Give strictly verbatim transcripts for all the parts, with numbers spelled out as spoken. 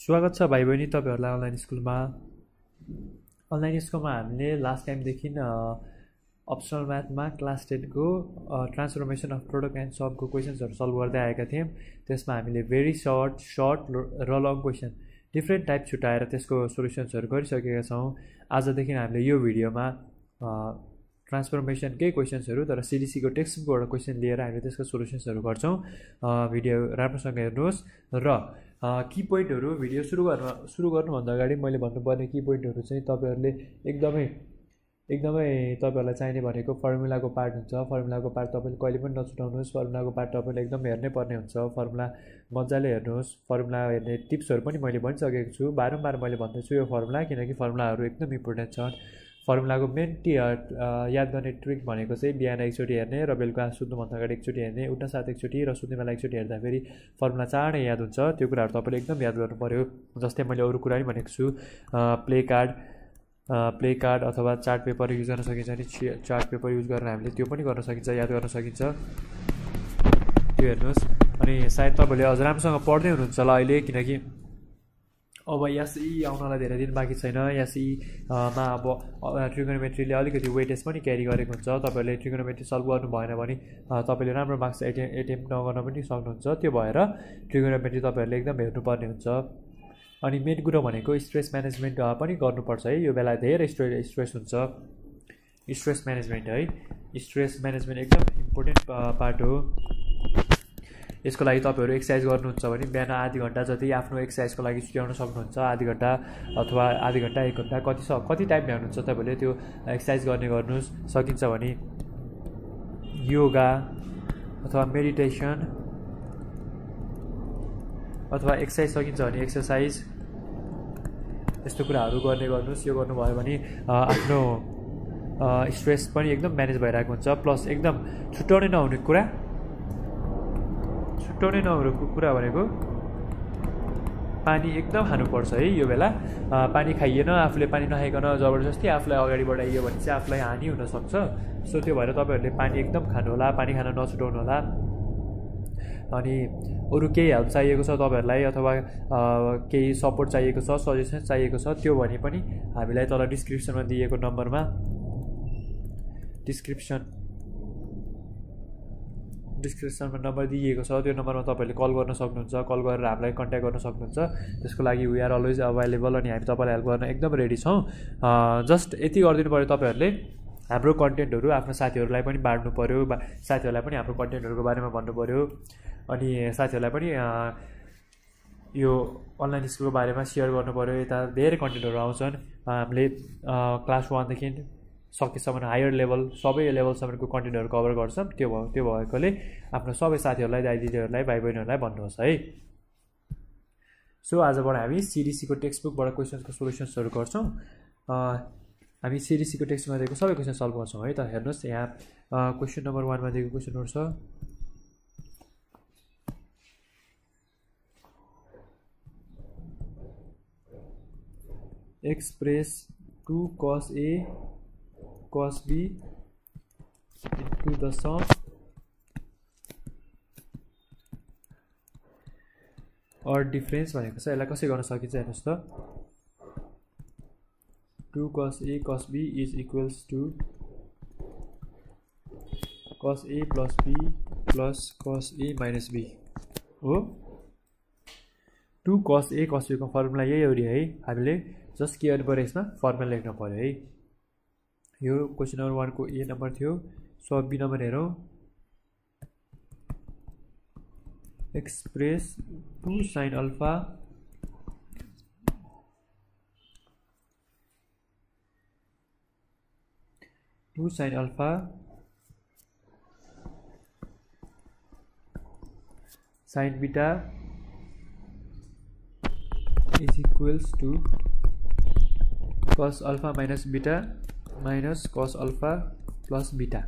स्वागत छ भाइ बहिनी तपाईहरुलाई अनलाइन स्कुलमा। अनलाइन स्कुलमा हामीले लास्ट टाइमदेखि अप्सनल म्याथमा क्लास टेन को ट्रान्सफर्मेसन अफ प्रोडक्ट एन्ड सबको क्वेशन्सहरु सल्भ गर्दै आएका थियौं। त्यसमा हामीले भेरी सर्ट सर्ट र लङ क्वेशन डिफरेन्ट टाइप छुटाएर त्यसको सोलुसन्सहरु गरिसकेका छौं। आजदेखि हामीले यो भिडियोमा ट्रान्सफर्मेसन के क्वेशन्सहरु तर सीडीसी को टेक्स्टबुकबाट क्वेशन लिएर हामीले त्यसको सोलुसन्सहरु गर्छौं। भिडियो राम्रोसँग हेर्नुहोस् र की पोइन्टहरु भिडियो सुरु गर्न सुरु गर्नुभन्दा अगाडि मैले भन्नुपर्ने की पोइन्टहरु चाहिँ तपाईहरुले एकदमै एकदमै तपाईहरुलाई चाहिने भनेको फर्मुलाको पार्ट हुन्छ। फर्मुलाको पार्ट तपाईले कहिले पनि नछुटाउनुहोस्। फर्मुलाको पार्ट तपाईले एकदम हेर्नै पर्ने हुन्छ। फर्मुला मज्जाले हेर्नुहोस्। फर्मुला हेर्ने टिप्सहरु पनि मैले भनिसकेको छु। बारम्बार मैले भन्दैछु यो फर्मुला किनकि फर्मुलाहरु एकदम इम्पोर्टेन्ट छन्। फर्मुलाको मेन याद गर्ने ट्रिक भनेको चाहिँ बिहान एकचोटी हेर्ने र बेलुका सुत्नुभन्दा अगाडि एकचोटी हेर्ने, उठ्न साथ एकचोटी र सुत्ने बेला एकचोटी हेर्दाखेरि फर्मुला चाँडै याद हुन्छ। त्यो कुराहरु तपाईले एकदम याद गर्नु पर्यो। जस्तै मैले अरु कुरा पनि भनेको छु, प्ले कार्ड प्ले कार्ड अथवा चार्ट पेपर युज गर्न सकिन्छ नि चार्ट पेपर युज गरेर हामीले त्यो पनि गर्न सकिन्छ, याद गर्न सकिन्छ। त्यो हेर्नुहोस्। अनि सायद तपाईले अझ राम्रोसँग पढ्दै हुनुहुन्छ होला अहिले किनकि अब एसई आउनलाई धेरै दिन बाँकी छैन। एसई मा अब ट्रिगोनोमेट्रीले अलिकति वेटेज पनि क्यारी गरेको हुन्छ। तपाईहरुले ट्रिगोनोमेट्री सल्भ गर्नु भएन भने तपाईले राम्रो मार्क्स एटेम्प्ट नगर्न पनि सक्नुहुन्छ। त्यो भएर ट्रिगोनोमेट्री तपाईहरुले एकदम हेर्नुपर्ने हुन्छ। अनि मेन कुरा भनेको स्ट्रेस म्यानेजमेन्ट पनि गर्नुपर्छ है। यो बेला धेरै स्ट्रेस स्ट्रेस हुन्छ। स्ट्रेस म्यानेजमेन्ट है, स्ट्रेस म्यानेजमेन्ट एकदम इम्पोर्टेन्ट पार्ट हो। यसको लागि तपाईहरु एक्सरसाइज गर्नुहुन्छ भने बिहान आधी घण्टा जति आफ्नो एक्सरसाइजको लागि छुट्याउन सक्नुहुन्छ। आधी घण्टा अथवा आधी घण्टा एक घण्टा कति स कति टाइम भ्याउनुहुन्छ तपाईले त्यो एक्सरसाइज गर्ने गर्नुस्। सकिन्छ भने योगा अथवा मेडिटेसन अथवा एक्सरसाइज सकिन्छ भने एक्सरसाइज यस्तो कुराहरु गर्ने गर्नुस्। यो गर्नुभयो भने आफ्नो स्ट्रेस पनि एकदम म्यानेज भइरहेको हुन्छ। प्लस एकदम छुट्याउनै नहुने कुरा छुट्याउनै नहुने कुरा भनेको पानी एकदम खानुपर्छ है। यो बेला पानी खाइएन, आफूले पानी नखाइकन जबरजस्ती आफूलाई अगाडि बढाइयो भने चाहिँ आफूलाई हानि हुन सक्छ। सो त्यो भएर तपाईहरुले पानी एकदम खानु होला, पानी खान नछुटाउनु होला। अनि अरु केही हेल्प चाहिएको छ तपाईहरुलाई अथवा केही सपोर्ट चाहिएको छ, सजेसन चाहिएको छ त्यो भने पनि हामीलाई तल डिस्क्रिप्सनमा दिएको नम्बरमा डिस्क्रिप्सन डिस्क्रिप्सनमा नम्बर दिएको छ। त्यो नम्बरमा तपाईले कल गर्न सक्नुहुन्छ। कल गरेर हामीलाई कन्ट्याक्ट गर्न सक्नुहुन्छ। त्यसको लागि वी आर अलवेज अभाइलेबल अनि हामी तपाईलाई हेल्प गर्न एकदम रेडी छौं। जस्ट यति गरिदिनु पर्यो तपाईहरुले हाम्रो कन्टेन्टहरु आफ्नो साथीहरुलाई पनि बाँड्नु पर्यो। साथीहरुलाई पनि हाम्रो कन्टेन्टहरुको बारेमा भन्नु पर्यो। अनि साथीहरुलाई पनि यो अनलाइन स्कुलको बारेमा शेयर गर्नु पर्यो। यता धेरै कन्टेन्टहरु आउँछन्। हामीले क्लास वन देखि सकेसम्म हायर लेभल सबै लेभलसम्मको कन्टेन्टहरु कभर गर्छौं। त्यो भयो त्यो भएकोले आफ्नो सबै साथीहरुलाई, दाइ दिदीहरुलाई, भाइ बहिनीहरुलाई भन्नुहोस् है। सो आजबाट हामी सीडीसी को टेक्स्टबुकबाट क्वेशन्सको सोलुसन्सहरु गर्छौं। हामी सीडीसी को टेक्स्टमा दिएको सबै क्वेशन सल्भ गर्छौं है त। हेर्नुस् यहाँ क्वेशन नम्बर एक मा दिएको क्वेशनहरु छ। Express two cos A cos B into the sum or difference भनेको छ। यसलाई कसरी गर्न सकिन्छ हेर्नुस् त। Two cos A cos B is equals to cos A plus B plus cos A minus B हो। Two cos A cos B को फर्मुला यही हो है। हामीले जस्ट के गर्नु पर्यो, यसमा फर्मुला लेख्नु पर्यो है। यो क्वेशन नम्बर वन को ए नम्बर थियो। सो अब बी नम्बर हेरौं। Express two sin alpha two sin alpha sin beta is equals to cos alpha minus beta minus cos alpha plus beta।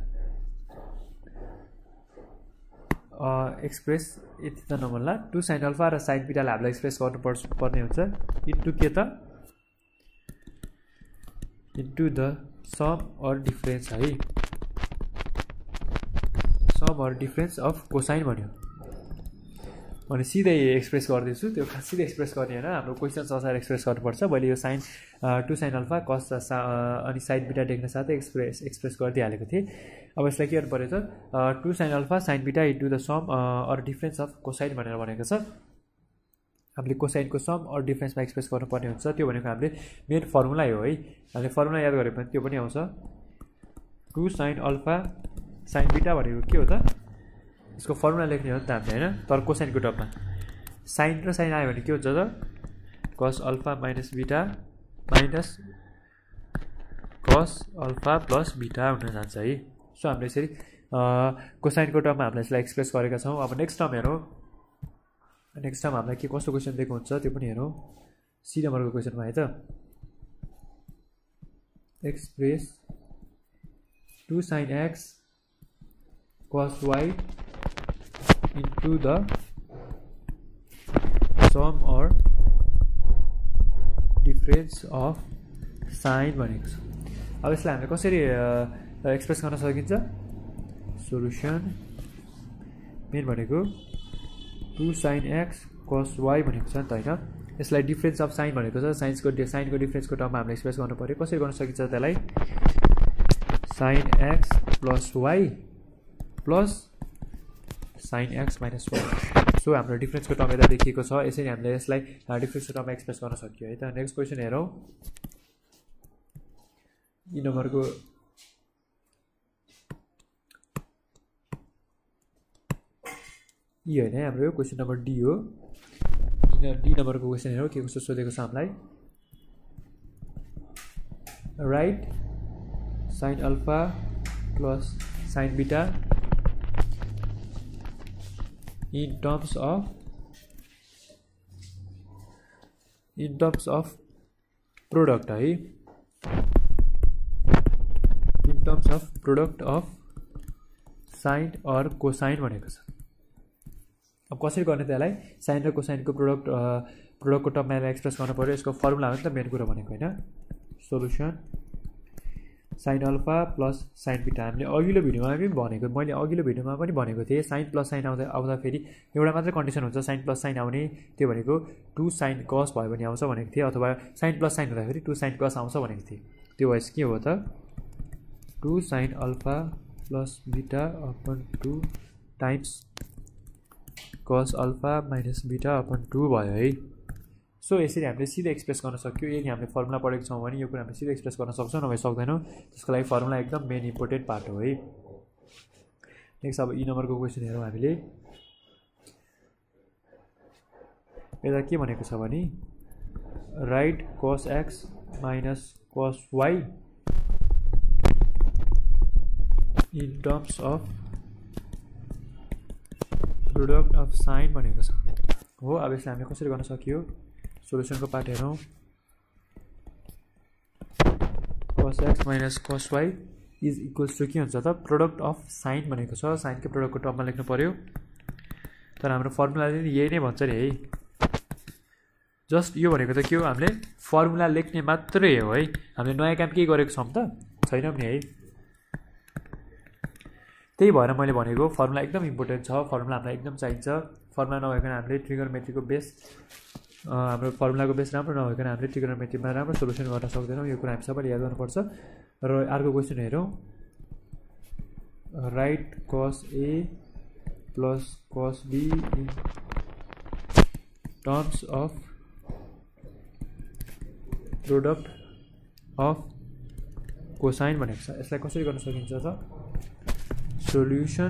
Express यति त नमल्ला। टू sin अल्फा र sin beta लाई हामीले express गर्नु पर्ने हुन्छ इन्टु के त into the sum or difference है। Sum or difference of cosine भन्यो। अनि सिधै एक्सप्रेस गर्दैछु त्यो सिधै एक्सप्रेस गर्ने होइन हाम्रो क्वेसन अनुसार एक्सप्रेस गर्नुपर्छ मैले yo sign to sine alpha कस अनि साइन बिटा देख्न साथै एक्सप्रेस एक्सप्रेस गरिदिइहालेको थिएँ अब यसलाई के गर्नु पऱ्यो त two sine alpha sine beta into the sum or difference of cosine भनेर भनेको छ हामीले कोसाइनको सम अर डिफ्रेन्समा एक्सप्रेस गर्नुपर्ने हुन्छ त्यो भनेको हामीले मेन फर्मुला हो है हामीले फर्मुला याद गऱ्यो भने त्यो पनि आउँछ टु साइन अल्फा साइन बिटा भनेको के हो त यसको फर्मुला लेख्ने हो नि त हामीले होइन तर कोसाइनको टर्ममा साइन र साइन आयो भने के हुन्छ त cos alpha minus beta minus cos alpha plus beta हुन जान्छ है सो हामीले यसरी कोसाइनको टर्ममा हामीले यसलाई एक्सप्रेस गरेका छौँ अब नेक्स्ट टर्म हेरौँ नेक्स्ट टाइम हामीलाई के कस्तो क्वेसन दिएको हुन्छ त्यो पनि हेरौँ सी नम्बरको क्वेसनमा है त express two sine X cos Y into the sum or difference of sine भनेको छ अब यसलाई हामीले कसरी एक्सप्रेस गर्न सकिन्छ सोल्युसन मेन भनेको two sine X cos Y भनेको छ नि त होइन यसलाई डिफ्रेन्स अफ साइन भनेको छ साइन्सको साइनको डिफ्रेन्सको टर्ममा हामीले एक्सप्रेस गर्नु पऱ्यो कसरी गर्न सकिन्छ त्यसलाई sine X plus Y plus sine X minus Y so हाम्रो डिफ्रेन्सको टर्म यता देखिएको छ यसरी हामीले यसलाई डिफ्रेन्सको टर्ममा एक्सप्रेस गर्न सक्यो है त नेक्स्ट क्वेसन हेरौँ यी नम्बरको यी होइन है हाम्रो क्वेसन नम्बर डी हो डी नम्बरको क्वेसन हेरौँ के कस्तो सोधेको छ हामीलाई right sine alpha plus sine beta in terms of in terms of product है in terms of product of sine or cosine भनेको छ अब कसरी गर्ने त्यसलाई साइन र कोसाइनको प्रोडक्ट प्रोडक्टको टर्ममा एक्सप्रेस गर्नु पऱ्यो यसको फर्मुला हो नि त मेन कुरो भनेको होइन solution sine alpha plus sine beta हामीले अघिल्लो भिडियोमा पनि भनेको मैले अघिल्लो भिडियोमा पनि भनेको थिएँ साइन प्लस साइन आउँदा आउँदाखेरि एउटा मात्रै कन्डिसन हुन्छ साइन प्लस साइन आउने त्यो भनेको टु साइन कस भयो भने आउँछ भनेको थिएँ अथवा साइन प्लस साइन हुँदाखेरि टु साइन कस आउँछ भनेको थिएँ त्यो भएपछि के हो त two sine alpha plus beta upon two times cos alpha minus beta upon two भयो है सो यसरी हामीले सिधै एक्सप्रेस गर्न सक्यो यदि हामीले फर्मुला पढेको छौँ भने यो कुरा हामीले सिधै एक्सप्रेस गर्न सक्छौँ नभए सक्दैनौँ त्यसको लागि फर्मुला एकदम मेन इम्पोर्टेन्ट पार्ट हो है नेक्स्ट अब यी नम्बरको क्वेसन हेरौँ हामीले यता के भनेको छ भने right cos X minus cos Y in terms of product of sine भनेको छ हो अब यसलाई हामीले कसरी गर्न सकियो सोल्युसनको पार्ट हेरौँ cos X minus cos Y is equals to के हुन्छ त प्रोडक्ट अफ साइन भनेको छ साइनकै प्रोडक्टको टर्ममा लेख्नु पऱ्यो तर हाम्रो फर्मुलाले यही नै भन्छ नि है जस्ट यो भनेको त के हो हामीले फर्मुला लेख्ने मात्रै हो है हामीले नयाँ काम केही गरेको छौँ त छैनौँ नि है त्यही भएर मैले भनेको फर्मुला एकदम इम्पोर्टेन्ट छ फर्मुला हामीलाई एकदम चाहिन्छ फर्मुला नभइकन हामीले ट्रिगोनोमेट्रीको बेस हाम्रो फर्मुलाको बेस राम्रो नभइकन हामीले ट्रिगोनोमेट्रीमा राम्रो सोल्युसन गर्न सक्दैनौँ यो कुरा हामी सबैले याद गर्नुपर्छ र अर्को क्वेसन हेरौँ right cos A plus cos B in terms of product of cosine भनेको छ यसलाई कसरी गर्न सकिन्छ त solution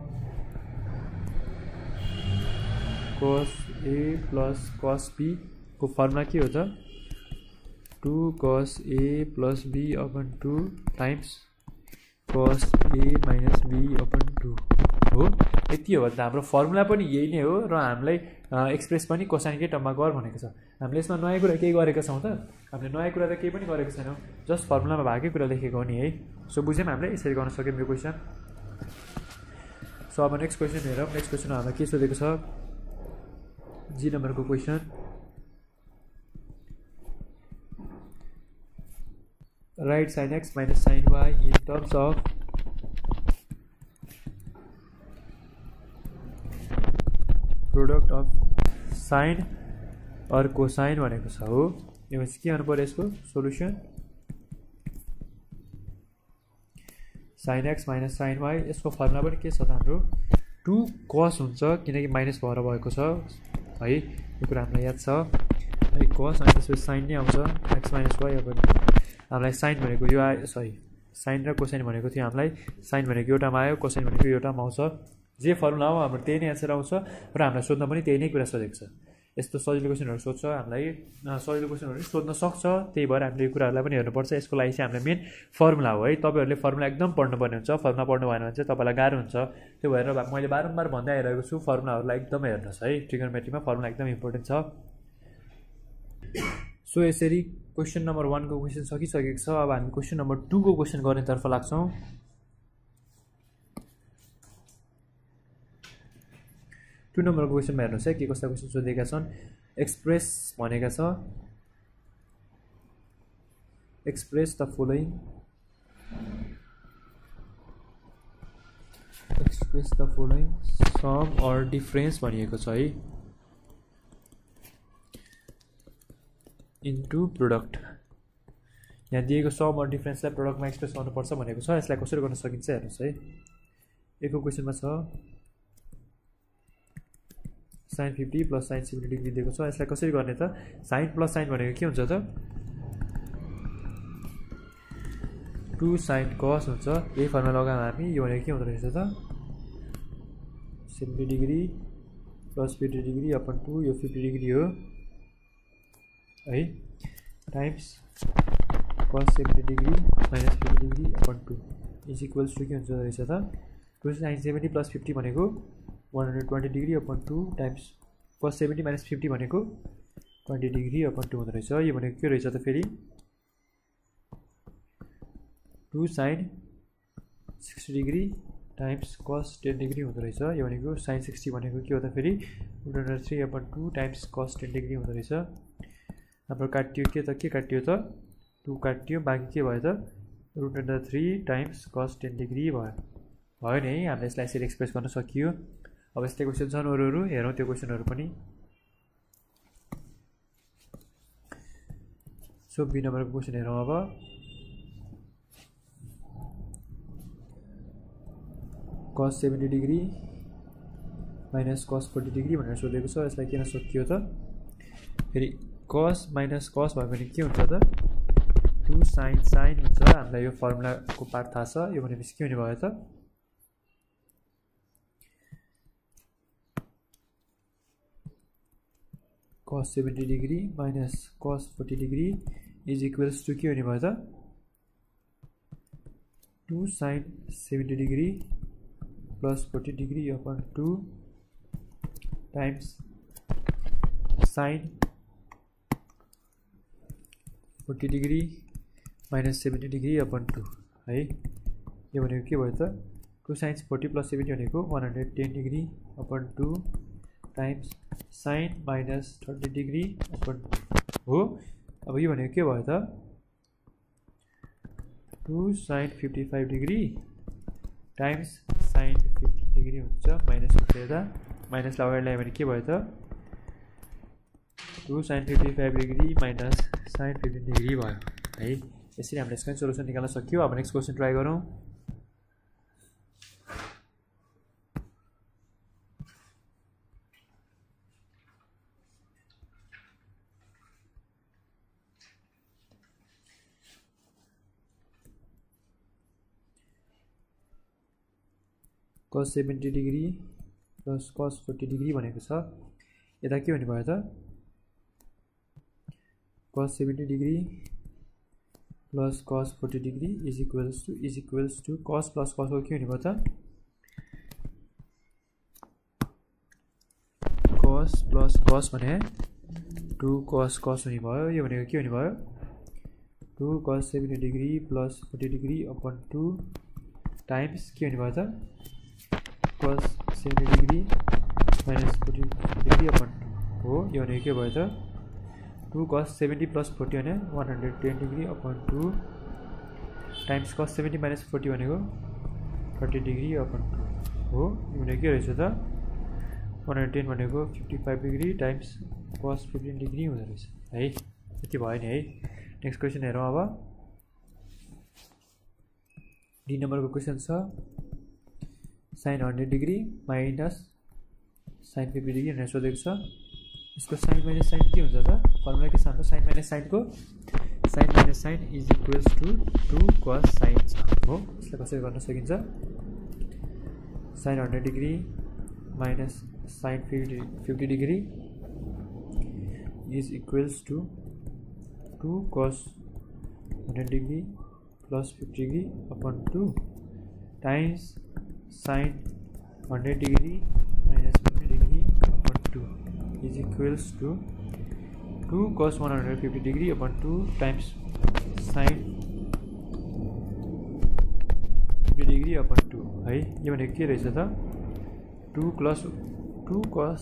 cos a plus cos b को फर्मुला के हो त two cos a plus b upon two times cos a minus b upon two हो यति हो भने हाम्रो फर्मुला पनि यही नै हो र हामीलाई एक्सप्रेस पनि कोसाइनकै टर्ममा गर भनेको छ हामीले यसमा नयाँ कुरा केही गरेका छौँ त हामीले नयाँ कुरा त केही पनि गरेको छैनौँ जस्ट फर्मुलामा भएकै कुरा लेखेको हो नि है सो बुझ्यौँ हामीले यसरी गर्न सक्यौँ यो क्वेसन सो अब नेक्स्ट क्वेसन हेरौँ नेक्स्ट क्वेसन हामीलाई के सोधेको छ जी नम्बरको question right sine X minus sine Y in terms of product of sine or cosine भनेको छ हो। यो चाहिँ के गर्नु पर्यो यसको solution sine X minus sine Y. यसको फर्मुला पनि के छ त हाम्रो टू कस हुन्छ किनकि माइनस भएर भएको छ है, यो कुरा हामीलाई याद छ है। कस अनि त्यसपछि साइन नै आउँछ एक्स माइनस वाई। अब हामीलाई साइन भनेको यो आयो, सरी साइन र कोसाइन भनेको थियो हामीलाई। साइन भनेको एउटामा आयो, कोसाइन भनेको एउटामा आउँछ। जे फर्मुला हो हाम्रो त्यही नै एन्सर आउँछ र हामीलाई सोध्न पनि त्यही नै कुरा सोधेको छ। यस्तो सजिलो क्वेसनहरू सोध्छ हामीलाई, सजिलो क्वेसनहरू सोध्न सक्छ, त्यही भएर हामीले यो कुराहरूलाई पनि हेर्नुपर्छ। यसको लागि चाहिँ हामीलाई मेन फर्मुला हो है। तपाईँहरूले फर्मुला एकदम पढ्नुपर्ने हुन्छ, फर्मुला पढ्नु भएन भने चाहिँ तपाईँलाई गाह्रो हुन्छ। त्यो भएर मैले बारम्बार भन्दै आइरहेको छु फर्मुलाहरूलाई एकदम हेर्नुहोस् है। ट्रिगोनोमेट्रीमा फर्मुला एकदम इम्पोर्टेन्ट छ। सो यसरी क्वेसन नम्बर वानको क्वेसन सकिसकेको छ। अब हामी क्वेसन नम्बर टूको क्वेसन गर्नेतर्फ लाग्छौँ। टू नम्बरको क्वेसनमा हेर्नुहोस् है के कस्ता क्वेसन सोधेका छन्। एक्सप्रेस भनेका छ express the following express the following sum or difference भनिएको छ है इन्टु प्रोडक्ट। यहाँ दिएको सम अर डिफरेन्सलाई प्रोडक्टमा एक्सप्रेस गर्नुपर्छ भनेको छ। यसलाई कसरी गर्न सकिन्छ हेर्नुहोस् है। एकको क्वेसनमा छ sine fifty plus sine seventy degree दिएको छ। यसलाई कसरी गर्ने त साइन प्लस साइन भनेको के हुन्छ त टू साइन कस हुन्छ। यही फर्मुला लगाएर हामी यो भनेको के हुँदो रहेछ त seventy degree plus fifty degree upon two, यो फिफ्टी डिग्री हो है times cos seventy degree minus fifty degree upon two is equals to के हुन्छ रहेछ त two sine seventy plus fifty भनेको one hundred twenty degree upon two times cos seventy minus fifty भनेको twenty degree upon two हुँदो रहेछ। यो भनेको के रहेछ त फेरि two sine sixty degree times cos ten degree हुँदो रहेछ। यो भनेको साइन सिक्सटी भनेको के हो त फेरि root under three upon two times cos ten degree हुँदो रहेछ। हाम्रो काटियो के त के काटियो त टू काटियो, बाँकी के भयो त root under three times cos ten degree भयो भयो नि। हामीले यसलाई यसरी एक्सप्रेस गर्न सकियो। अब यस्तै क्वेसन छन् अरू अरू, हेरौँ त्यो क्वेसनहरू पनि। सो बी नम्बरको क्वेसन हेरौँ अब। Cos seventy degree minus cos forty degree भनेर सोधेको छ। यसलाई किन सकियो त फेरि कस माइनस कस भयो भने के हुन्छ त टू साइन साइन हुन्छ। हामीलाई यो फर्मुलाको पार्ट थाहा छ। यो भनेपछि के हुने भयो त cos seventy degree minus cos forty degree is equals to के हुने भयो त two sine seventy degree plus forty degree upon two times sign forty degree minus seventy degree upon two है। यो भनेको के भयो त two sines forty plus seventy भनेको one hundred ten degree upon two times sign minus thirty degree upon हो। अब यो भनेको के भयो त two sign fifty five degree times sine fifty degree हुन्छ। माइनस हुँदा माइनस लगाएर ल्यायो भने के भयो त two sign fifty five degree minus sine fifty degree भयो है। यसरी हामीले यसको सोल्युसन निकाल्न सक्यो। अब नेक्स्ट क्वेसन ट्राई गरौँ। Cos seventy degree plus cos forty degree भनेको छ। यता के हुने भयो त cos seventy degree plus cos forty degree is equals to is equals to cos plus cos हो के हुने भयो त कस प्लस कस भने टू कस कस हुने भयो। यो भनेको के हुने भयो two cos seventy degree plus forty degree upon two times के हुने भयो त cos seventy degree minus forty degree upon two हो। यो भनेको के भयो त two cos seventy plus forty भने one hundred ten degree upon two times cos seventy minus forty भनेको थर्टी डिग्री अपन टू हो। यो भनेको के रहेछ त वान हन्ड्रेड टेन भनेको fifty five degree times cos fifteen degree हुँदो रहेछ है। यति भयो नि है। नेक्स्ट क्वेसन हेरौँ अब। डी नम्बरको क्वेसन छ sine hundred degree minus sine fifty degree भनेर सोधेको छ। यसको साइन माइनस साइन के हुन्छ त? फर्मुला के छ हाम्रो साइन माइनस साइनको? Sine minus sine is equals to two cos sine छ हो। यसलाई कसरी गर्न सकिन्छ? Sine hundred degree minus sine fifty fifty degree is equals to two cos hundred degree plus fifty degree upon two times sine hundred degree minus fifty degree upon two is equals to two cos one hundred fifty degree upon two times sine fifty degree upon two है। यो भनेको के रहेछ त? Two plus two cos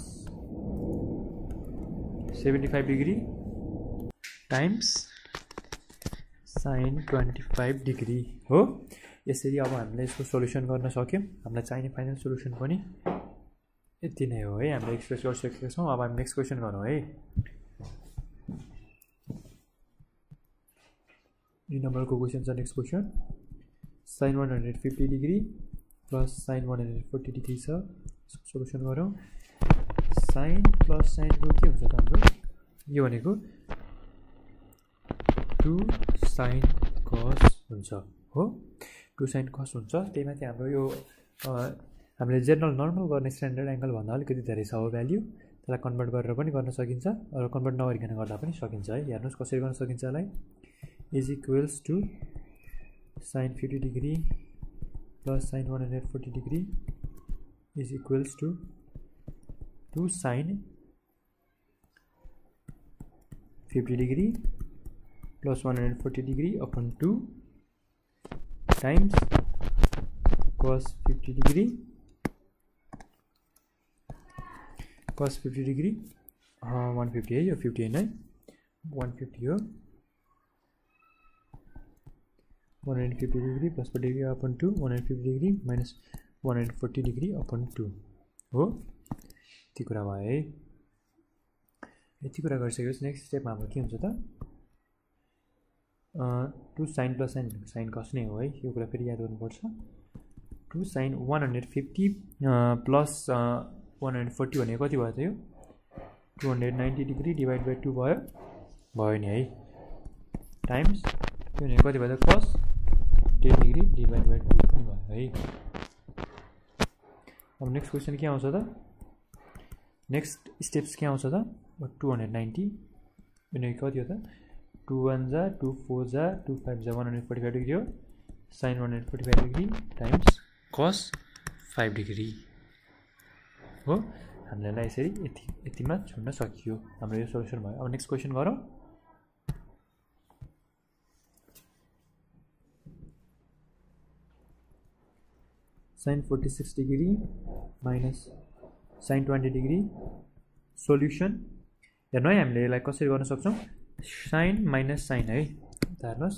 seventy five degree times sign twenty five degree हो। यसरी अब हामीले यसको सोल्युसन गर्न सक्यौँ। हामीलाई चाहिने फाइनल सोल्युसन पनि यति नै हो है। हामीले एक्सप्रेस गरिसकेका छौँ। अब हामी नेक्स्ट क्वेसन गरौँ है। दुई नम्बरको क्वेसन छ next question. Sine one hundred fifty degree plus sine one hundred forty degree छ। यसको सोल्युसन गरौँ। साइन प्लस साइनको के हुन्छ त हाम्रो? यो भनेको टू साइन कस हुन्छ हो। टू साइन कस हुन्छ। त्यही माथि हाम्रो यो हामीले जेनरल नर्मल गर्ने स्ट्यान्डर्ड एङ्गलभन्दा अलिकति धेरै छ हो भ्याल्यु। त्यसलाई कन्भर्ट गरेर पनि गर्न सकिन्छ र कन्भर्ट नगरिकन गर्दा पनि सकिन्छ है। हेर्नुहोस् कसरी गर्न सकिन्छ यसलाई। Is equals to sign fifty degree plus sine one hundred forty degree is equals to two sign fifty degree plus one hundred forty degree upon two times cos fifty degree cos fifty degree one fifty है। यो fifty है one fifty हो। One hundred fifty degree plus forty degree upon two one hundred fifty degree minus one hundred forty degree upon two हो। यति कुरा भयो है। यति कुरा गरिसकेपछि नेक्स्ट स्टेपमा हाम्रो के हुन्छ त? Two sine plus sine sine cos नै हो है। यो कुरा फेरि याद गर्नुपर्छ। Two sine one hundred fifty plus one hundred forty भनेको कति भयो त? यो two hundred ninety degree divide by two भयो भयो नि है। टाइम्स यो भनेको कति भयो त? Cos ten degree divide by two पनि भयो है। अब नेक्स्ट क्वेसन के आउँछ त? नेक्स्ट स्टेप्स के आउँछ त? टू हंड्रेड नाइन्टी भनेको कति हो त? टू वन जा टू फोर जा टू फाइभ जा one hundred forty five degree हो। Sin one hundred forty five degree times cos five degree हो। हामीलाई यसरी यति यतिमा छोड्न सकियो। हाम्रो यो सोल्युसन भयो। अब नेक्स्ट क्वेसन गरौँ। Sin forty six degree minus sign twenty degree solution हेर्नु है। हामीले यसलाई कसरी गर्न सक्छौँ? साइन माइनस साइन है। हेर्नुहोस्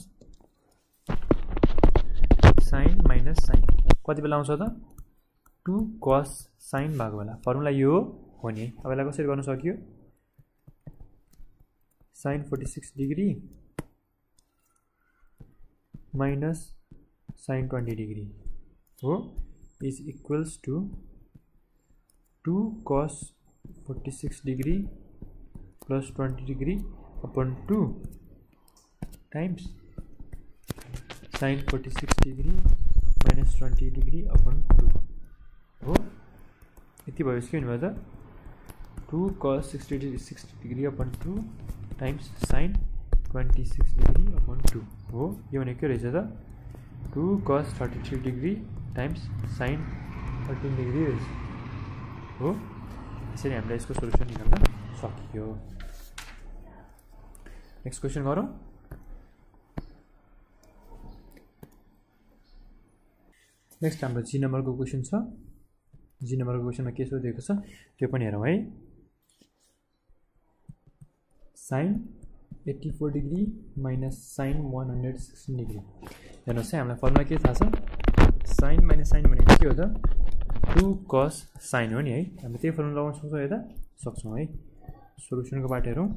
साइन माइनस साइन कति बेला आउँछ त? टू कस साइन भएको बेला। फर्मुला यो हो नि। अब यसलाई कसरी गर्न सकियो? Sin forty six degree minus sign twenty degree हो is equals to two cos forty six degree plus twenty degree upon two times sign forty six degree minus twenty degree upon two हो। यति भएपछि के हुनुभयो त? Two cos sixty six degree upon two times sin twenty six degree upon two हो। यो भनेको के रहेछ त? Two cos thirty three degree times sin thirteen degree रहेछ हो। यसरी हामीले यसको सोल्युसन निकाल्न सकियो। नेक्स्ट क्वेसन गरौँ। नेक्स्ट हाम्रो जी नम्बरको क्वेसन छ। जी नम्बरको क्वेसनमा के सोधेको छ त्यो पनि हेरौँ है। Sin eighty four degree minus sin one hundred sixteen degree हेर्नुहोस् है। हामीलाई फर्मुला के थाहा छ? साइन माइनस साइन भनेको के हो त? टू कस साइन हो नि है हामीले त्यही फर्मुला लगाउन सक्छौँ यता सक्छौँ है सोलुसनको पार्ट हेरौँ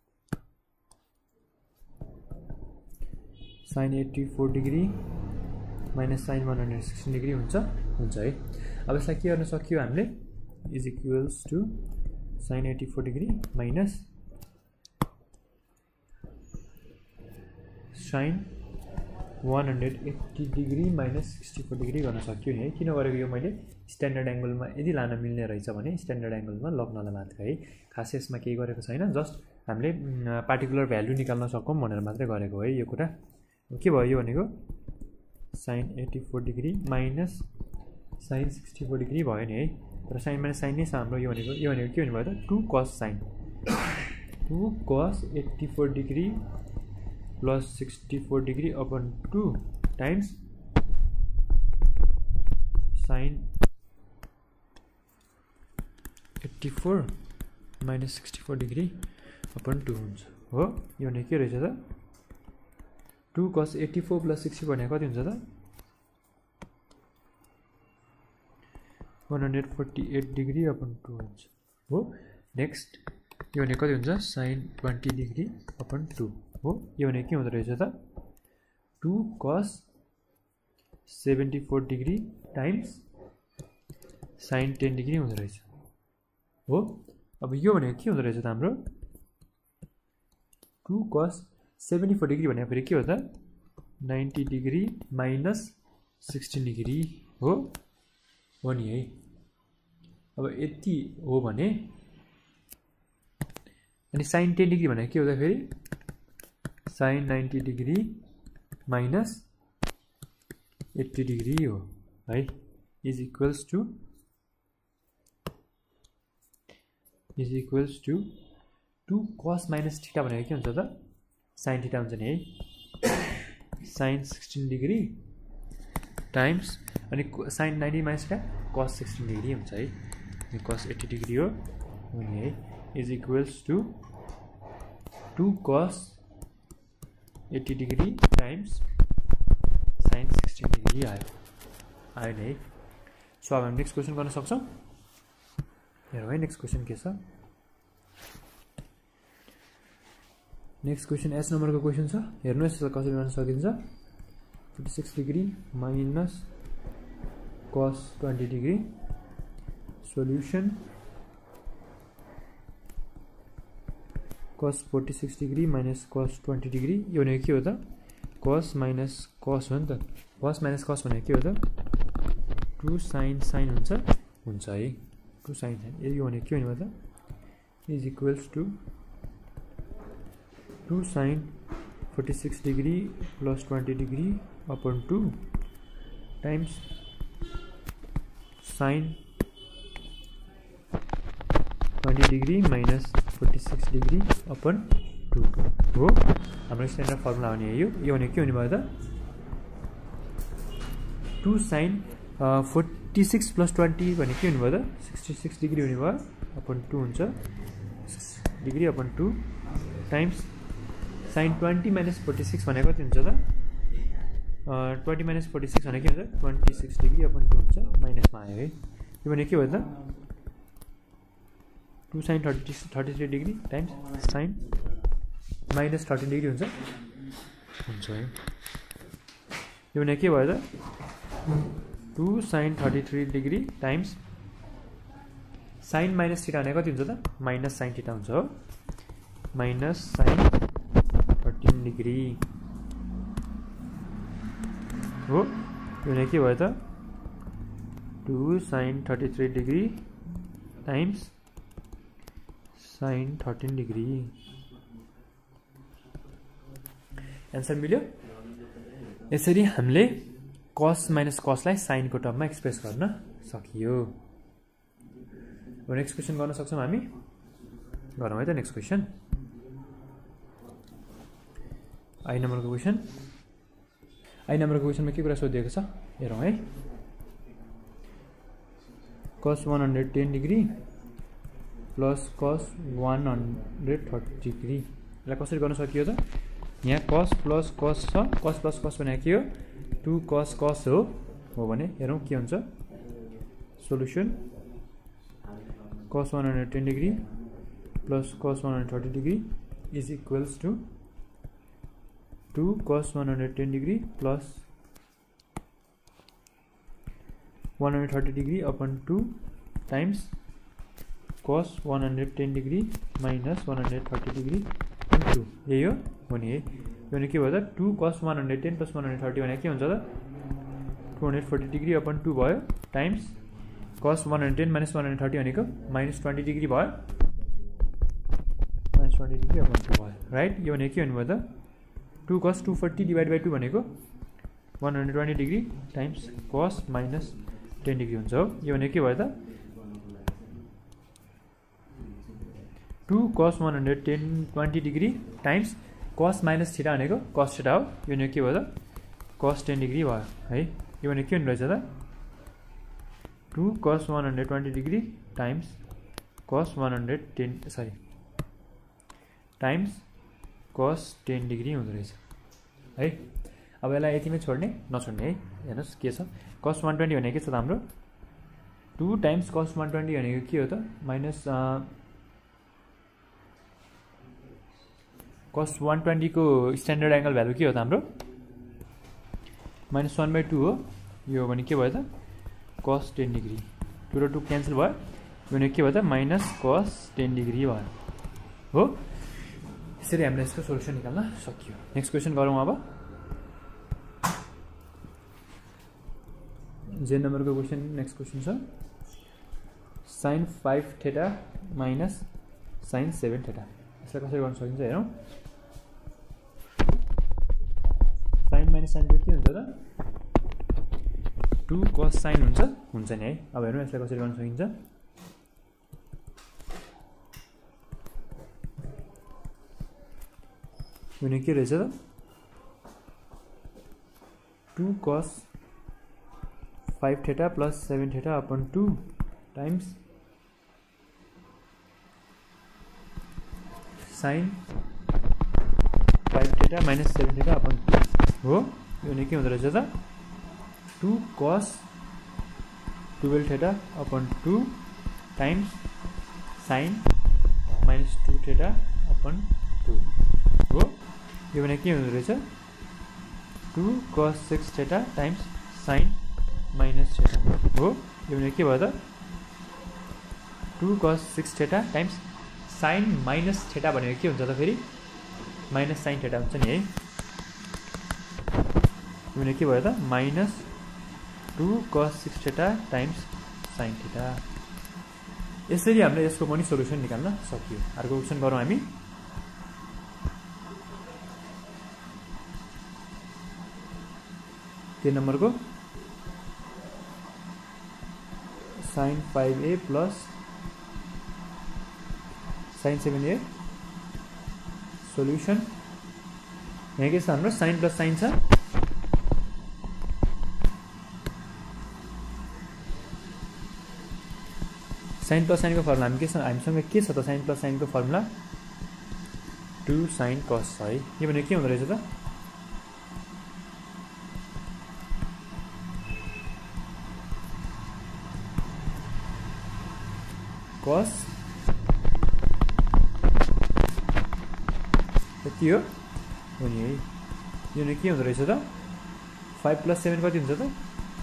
sin eighty four degree minus sign one hundred sixteen degree हुन्छ हुन्छ है अब यसलाई के गर्न सक्यो हामीले is equals to sin eighty four degree minus sign one hundred eighty degree minus sixty four degree गर्न सक्यो नि है किन गरेको यो मैले स्ट्यान्डर्ड एङ्गलमा यदि लान मिल्ने रहेछ भने स्ट्यान्डर्ड एङ्गलमा लग्नलाई मात्र है खास यसमा केही गरेको छैन जस्ट हामीले पार्टिकुलर भ्यालु निकाल्न सकौँ भनेर मात्रै गरेको है यो कुरा के भयो यो भनेको sin eighty four degree minus sin sixty four degree भयो नि है तर साइन माइनस साइन नै छ हाम्रो यो भनेको यो भनेको के हुनुभयो त two cos sin two cos eighty four degree plus sixty four degree upon two times sin eighty four minus sixty four degree upon two हुन्छ हो यो भनेको के रहेछ त two cos eighty four plus sixty four भनेको कति हुन्छ त one hundred forty eight degree upon two हुन्छ हो नेक्स्ट यो भनेको कति हुन्छ sin twenty degree upon two हो यो भनेको के हुँदो रहेछ त two cos seventy four degree times sign ten degree हुँदो रहेछ हो अब यो भनेको के हुँदो रहेछ त हाम्रो two cos seventy four degree भनेको फेरि के हो त ninety degree minus sixteen degree हो हो नि है अब यति हो भने अनि साइन टेन डिग्री भनेको के हो त फेरि sin ninety degree minus eighty degree हो है is equals to is equals to two cos minus theta भनेको के हुन्छ त साइन थीटा हुन्छ नि है साइन सिक्सटिन डिग्री टाइम्स अनि sin ninety minus theta cos sixteen degree हुन्छ है कस एट्टी डिग्री हो नि है is equals to two cos eighty degree times sin sixteen degree आयो आयो नि है सो अब हामी नेक्स्ट क्वेसन गर्न सक्छौँ हेरौँ है नेक्स्ट क्वेसन के छ नेक्स्ट क्वेसन एस नम्बरको क्वेसन छ हेर्नुहोस् यसलाई कसरी गर्न सकिन्छ forty six degree minus cos twenty degree solution cos forty six degree minus cos twenty degree यो भनेको के हो त कस माइनस कस हो नि त कस माइनस कस भनेको के हो त टू साइन साइन हुन्छ हुन्छ है टू साइन साइन यो भनेको के हुने त is equals to two sin forty six degree plus twenty degree upon two times sign twenty degree minus forty six degree upon two हो हाम्रो स्ट्यान्डर्ड फर्मुला हो नि यो यो भनेको के हुने भयो त two sin forty six plus twenty भनेको के हुने भयो त सिक्सटी सिक्स डिग्री हुने भयो अपन टू हुन्छ degree upon two times sign twenty minus forty six भनेको कति हुन्छ त ट्वेन्टी माइनस फोर्टी सिक्स भनेको के हुन्छ twenty six degree upon two हुन्छ माइनसमा आयो है यो भनेको के भयो त two sign thirty thirty three degree times sign minus thirteen degree हुन्छ हुन्छ है यो भनेको के भयो त two sign thirty three degree times sign minus theta भनेको कति हुन्छ त माइनस साइन थीटा हुन्छ हो माइनस साइन थर्टिन डिग्री हो यो भनेको के भयो त two sign thirty three degree times sin thirteen degree answer मिल्यो यसरी हामीले कस माइनस कसलाई साइनको टर्ममा एक्सप्रेस गर्न सकियो नेक्स्ट क्वेसन गर्न सक्छौँ हामी गरौँ है त नेक्स्ट क्वेसन आई नम्बरको क्वेसन आई नम्बरको क्वेसनमा के कुरा सोधिएको छ हेरौँ है cos one hundred ten degree plus cos one hundred thirty degree यसलाई कसरी गर्न सकियो त यहाँ कस प्लस कस छ कस प्लस कस भनेको के हो टू कस कस हो हो भने हेरौँ के हुन्छ solution cos one hundred ten degree plus cos one hundred thirty degree is equals to two cos one hundred ten degree plus one hundred thirty degree upon two times cos one hundred ten degree minus one hundred thirty degree into यही हो भने यो भने के भयो त two cos one hundred ten plus one hundred thirty भने के हुन्छ त two hundred forty degree upon two भयो times cos one hundred ten minus one hundred thirty भनेको minus twenty degree भयो minus twenty degree upon two भयो right यो भने के भन्नु भयो त two cos two forty divided by two भनेको one hundred twenty degree times cos minus ten degree हुन्छ हो यो भने के भयो त two cos one hundred ten twenty degree times cos minus theta भनेको cos theta हो यो भने के भयो त cos ten degree भयो है यो भने के हुनु रहेछ त two cos one hundred twenty degree times cos one hundred ten sorry times cos ten degree हुँदो रहेछ है अब यसलाई यतिमै छोड्ने नछोड्ने है हेर्नुस् के छ cos one twenty भनेको के छ त हाम्रो two times cos one twenty भनेको के हो त माइनस cos one twenty को स्ट्यान्डर्ड एंगल भ्यालु के हो त हाम्रो minus one by two हो यो भने के भयो त cos ten degree two र two क्यान्सल भयो यो भने के भयो त minus cos ten degree भयो हो यसरी हामीले यसको सोलुसन निकाल्न सकियो नेक्स्ट क्वेशन गरौँ अब जे नम्बरको क्वेशन नेक्स्ट क्वेशन छ sin five theta minus sin seven theta यसलाई कसरी गर्न सकिन्छ हेरौँ sin minus sin के हुन्छ त two cos sin हुन्छ हुन्छ नि है अब हेरौँ यसलाई कसरी गर्न सकिन्छ भने के रहेछ त two cos five theta plus seven theta upon two times sin five theta minus seven theta upon two हो यो भने के हुँदो रहेछ त two cos twelve theta upon two times sin minus two theta upon two हो यो भने के हुँदो रहेछ two cos six theta times sin minus theta हो यो भने के भयो त two cos six theta times sin minus theta भनेको के हुन्छ त फेरि minus sin theta हुन्छ नि है यो भने के भयो त minus two cos six theta times sin theta यसरी हामीले यसको पनि सोलुसन निकाल्न सकियो अर्को क्वेशन गरौँ हामी तीन नंबर को sin five a plus sin seven a solution यहाँ के हाम्रो sin प्लस sin छ sin प्लस sin को फर्मुला हामी के छ हामीसँग के छ त sin प्लस sin को फर्मुला two sin cos है यो भने के हुँदो रहेछ त cos यति हो भने है यो भने के हुँदो रहेछ त five plus seven कति हुन्छ त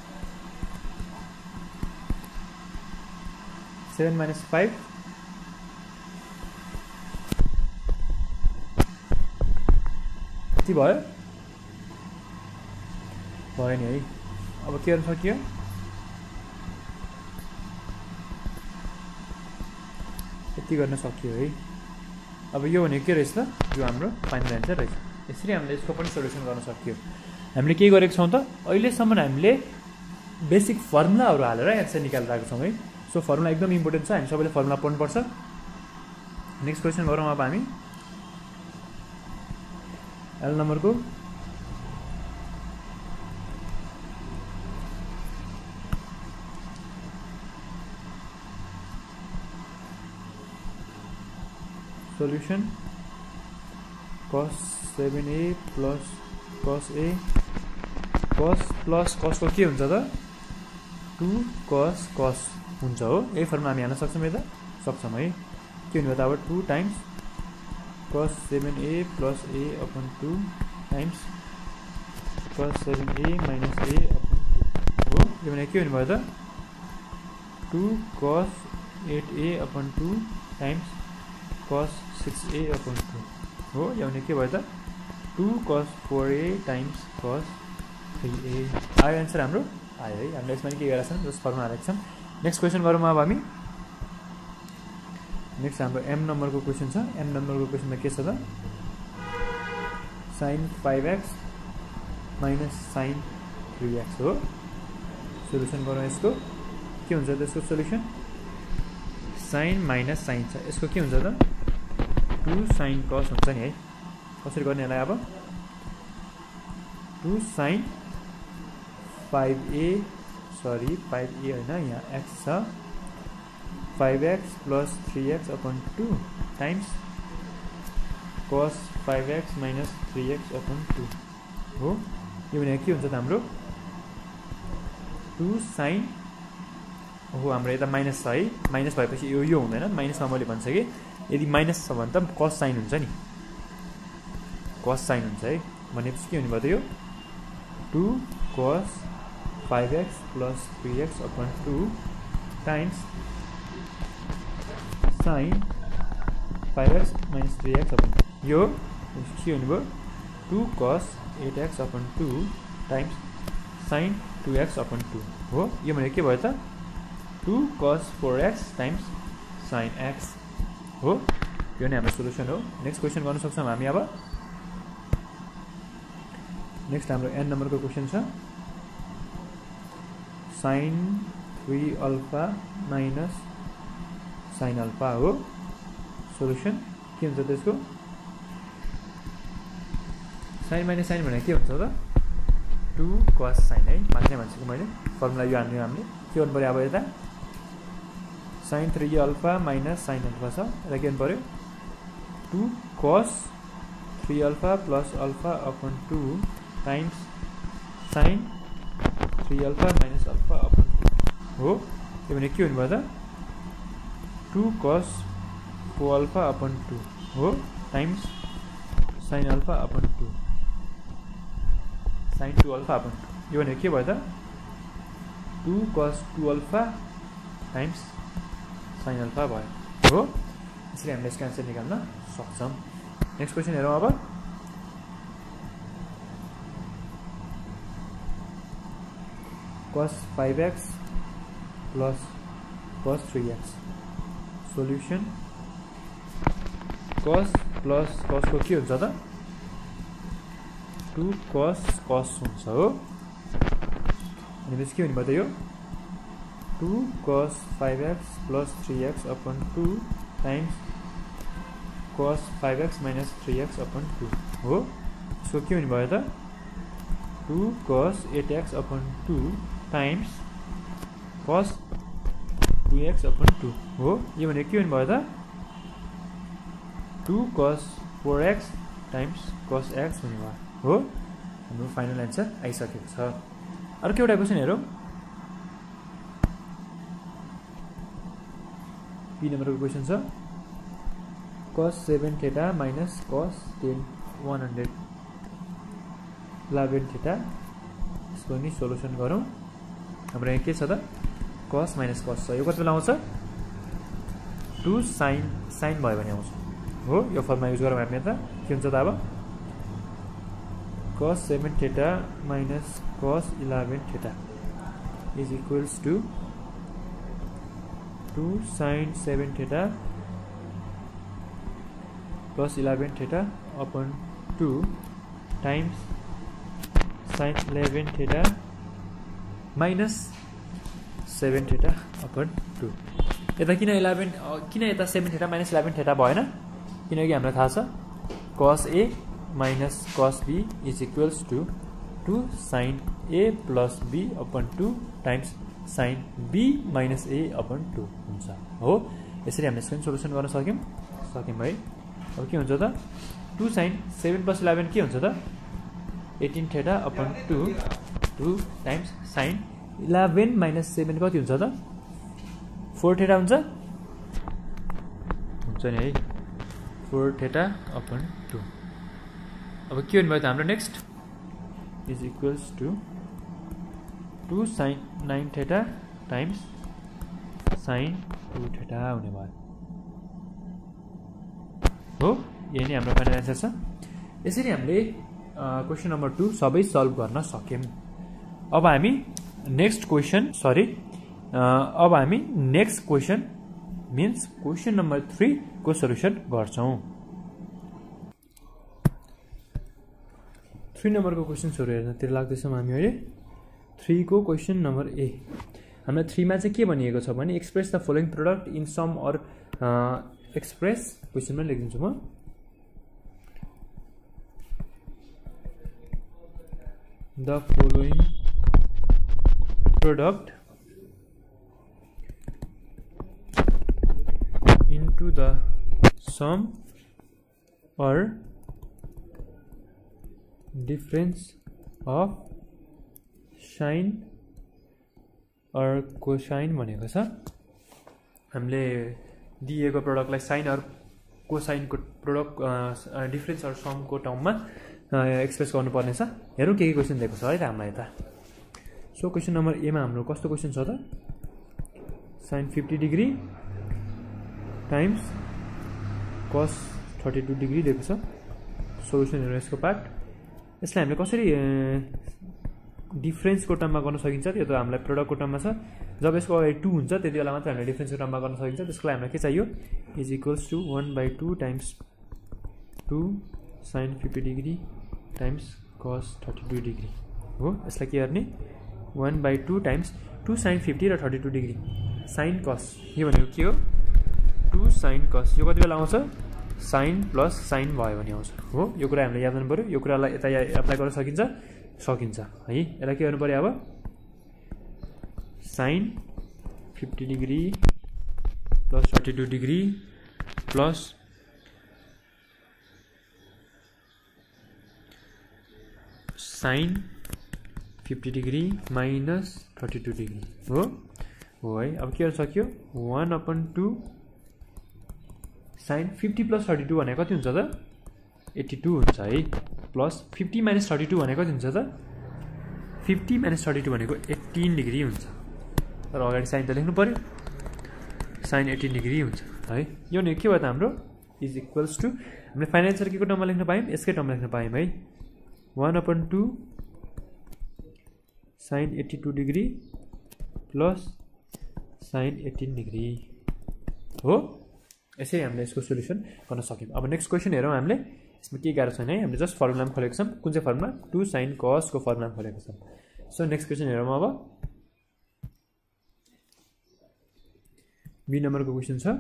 seven minus five कति भयो भयो नि है अब के गर्न सकियो यति गर्न सकियो है अब यो भने के रहेछ त यो हाम्रो फाइनल एन्सर रहेछ यसरी हामीले यसको पनि सोल्युसन गर्न सकियो हामीले के गरेको छौं त अहिलेसम्म हामीले बेसिक फर्मुलाहरु हालेर एन्सर निकालिरहेको छौं है सो फर्मुला एकदम इम्पोर्टेन्ट छ हामी सबैले फर्मुला पढ्नु पर्छ नेक्स्ट क्वेशन गरौँ अब हामी एल नम्बर को solution cos seven a plus cos a cos plus cos को के हुन्छ त टू कस कस हुन्छ हो। यही फर्मुला हामी हाल्न सक्छौँ यता सक्छौँ है। के हुने भयो त अब two times cos seven a plus a upon two times cos seven a minus a upon two हो। यो भने के हुने भयो त two cos eight a upon two times cos six a upon two हो। यो भने के भयो त two cos four a times cos three a आयो एन्सर हाम्रो आयो है। हामीले यसमा के गरेका छौँ जस फर्मुला हालेका छौँ। नेक्स्ट क्वेसन गरौँ अब हामी। नेक्स्ट हाम्रो एम नम्बरको क्वेसन छ। एम नम्बरको क्वेसनमा के छ त sin five x minus sin three x हो। सोल्युसन गरौँ यसको। के हुन्छ त यसको सोल्युसन साइन माइनस साइन छ। यसको के हुन्छ त टू साइन कस हुन्छ नि है। कसरी गर्ने यसलाई अब two sign five a sorry five a होइन यहाँ एक्स छ five x plus three x upon two times cos five x minus three x upon two हो। यो भने के हुन्छ त हाम्रो टू साइन हो। हाम्रो यता माइनस छ है। माइनस भएपछि यो यो हुँदैन। माइनसमा मैले भनिसकेँ यदि माइनस छ भने त कस साइन हुन्छ नि कस साइन हुन्छ है। भनेपछि के हुने भयो त यो two cos five x plus three x upon two times sin five x minus three x upon यो के हुने भयो two cos eight x upon two times sin two x upon two हो। यो भने के भयो त two cos four x times sin x हो। यो नै हाम्रो सोल्युसन हो। नेक्स्ट क्वेसन गर्न सक्छौँ हामी अब। नेक्स्ट हाम्रो एन नम्बरको क्वेसन छ sin three alpha minus sin alpha हो। सोल्युसन के हुन्छ त्यसको साइन माइनस साइन भनेको के हुन्छ त टू कस साइन है। माथि नै भनिसकेँ मैले फर्मुला यो हाल्ने हामीले के गर्नु पऱ्यो अब यता sin three alpha minus sin alpha छ। यता के गर्नु पऱ्यो two cos three alpha plus alpha upon two times sign three alpha minus alpha upon two हो। यो भने के हुने भयो त two cos four alpha upon two हो times sin alpha upon two sign two alpha upon two. यो भने के भयो त two cos two alpha times sin alpha भयो हो। यसरी हामीले यसको एन्सर निकाल्न सक्छौँ। नेक्स्ट क्वेसन हेरौँ अब। Cos five x plus cos three x solution cos plus कसको के हुन्छ त टू कस कस हुन्छ हो। भनेपछि के हुने भयो त यो two cos five x plus three x upon two times cos five x minus three x upon two हो। यसको के हुने भयो त two cos eight x upon two times cos two x upon two हो। यो भने के हुने भयो त two cos four x times cos x हुने भयो हो। हाम्रो फाइनल एन्सर आइसकेको छ। अर्को एउटा क्वेसन हेरौँ। बी नम्बरको क्वेसन छ cos seven theta minus cos ten one hundred eleven theta यसको नि सोल्युसन गरौँ। हाम्रो यहाँ के छ त कस माइनस कस छ। यो कति बेला आउँछ टू साइन साइन भयो भने आउँछ हो। यो फर्मुला युज गरौँ हामी। त के हुन्छ त अब cos seven theta minus cos eleven theta is equals to two sin seven theta plus eleven theta upon two times sin eleven theta minus seven theta upon two. यता किन इलेभेन किन यता seven theta minus eleven theta भएन किनकि हामीलाई थाहा छ cos a minus cos b is equals to two sin a plus b upon two times sin b minus a upon two हुन्छ हो। यसरी हामीले यसको सोल्युसन गर्न सक्यौँ सक्यौँ है। अब के हुन्छ त two sin seven plus eleven के हुन्छ त eighteen theta upon two two times sin eleven minus seven कति हुन्छ त फोर थेटा हुन्छ हुन्छ नि है फोर थेटा अपन टू अब के हुने भयो त हाम्रो next is equals to two sign nine theta times sin two theta हुने भयो हो यही नै हाम्रो फाइनल एन्सर छ यसरी हामीले क्वेसन नम्बर टू सबै सल्भ गर्न सक्यौँ अब हामी नेक्स्ट क्वेसन सरी अब हामी next question means question number three को सोल्युसन गर्छौँ थ्री नम्बरको क्वेसन्सहरू हेर्नतिर लाग्दैछौँ हामी अहिले थ्री को क्वेसन नम्बर ए हामीलाई थ्रीमा चाहिँ के भनिएको छ भने express the following product in sum or express क्वेसनमा लेखिदिन्छु म the following product into the sum or difference of sine or cosine भनेको छ हामीले दिएको प्रोडक्टलाई साइन और कोसाइनको प्रोडक्ट डिफरेन्स और समको टर्ममा एक्सप्रेस गर्नुपर्ने छ हेरौँ के के क्वेसन दिएको छ है त हामीलाई यता सो क्वेसन नम्बर एमा हाम्रो कस्तो क्वेसन छ त sin fifty degree times cos thirty two degree दिएको छ सोल्युसनहरू यसको पार्ट यसलाई हामीले कसरी डिफरेन्सको टर्ममा गर्न सकिन्छ त्यो त हामीलाई प्रोडक्टको टर्ममा छ जब यसको अगाडि टू हुन्छ त्यति बेला मात्र हामीले डिफरेन्सको टर्ममा गर्न सकिन्छ त्यसको लागि हामीलाई के चाहियो is equals to one by two times two sign fifty degree times cos thirty two degree हो यसलाई के गर्ने one by two times two sign fifty र thirty two degree sin cos यो भनेको के हो टू साइन कस यो कति बेला आउँछ साइन प्लस साइन भयो भने आउँछ हो यो कुरा हामीले याद गर्नु पऱ्यो यो कुरालाई यता एप्लाई गर्न सकिन्छ सकिन्छ है यसलाई के गर्नु पऱ्यो अब sine fifty degree plus thirty two degree plus sine fifty degree minus thirty two degree हो हो है अब के गर्न सक्यो one upon two sign fifty plus thirty two भनेको कति हुन्छ त एट्टी टू हुन्छ है plus fifty minus thirty two भनेको कति हुन्छ त फिफ्टी माइनस थर्टी टू भनेको एट्टिन डिग्री हुन्छ तर अगाडि साइन त लेख्नु पऱ्यो साइन एट्टिन डिग्री हुन्छ है यो भने के भयो त हाम्रो इज इक्वल्स टू हामीले फाइनल एन्सर के को टर्ममा लेख्न पायौँ यसकै टर्ममा लेख्न पायौँ है one upon two sine eighty two degree plus sine eighteen degree हो यसरी हामीले यसको सोल्युसन गर्न सक्यौँ अब नेक्स्ट क्वेसन हेरौँ हामीले यसमा के गाह्रो छैन है हामीले जस्ट फर्मुलामा खोलेको छौँ कुन चाहिँ फर्मुला टू साइन कसको फर्मुलामा खोलेको छौँ सो नेक्स्ट क्वेसन हेरौँ अब बी नम्बरको क्वेसन छ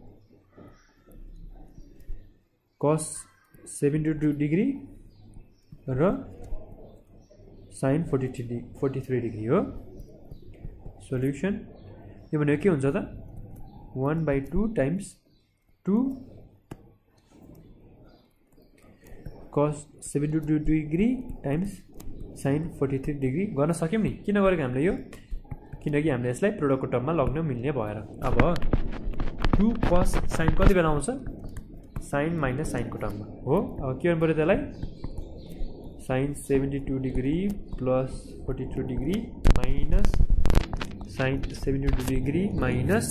कस सेभेन्टी टू डिग्री र sine forty three forty three degree हो सोल्युसन यो भनेको के हुन्छ त one by two times two cos seventy two degree times sign forty three degree गर्न सक्यौँ नि किन गरेको हामीले यो किनकि हामीले यसलाई प्रोडक्टको टर्ममा लग्न मिल्ने भएर अब टू कस साइन कति बेला आउँछ साइन माइनस साइनको टर्ममा हो अब के गर्नु पऱ्यो त्यसलाई sine seventy two degree plus forty three degree minus sine seventy two degree minus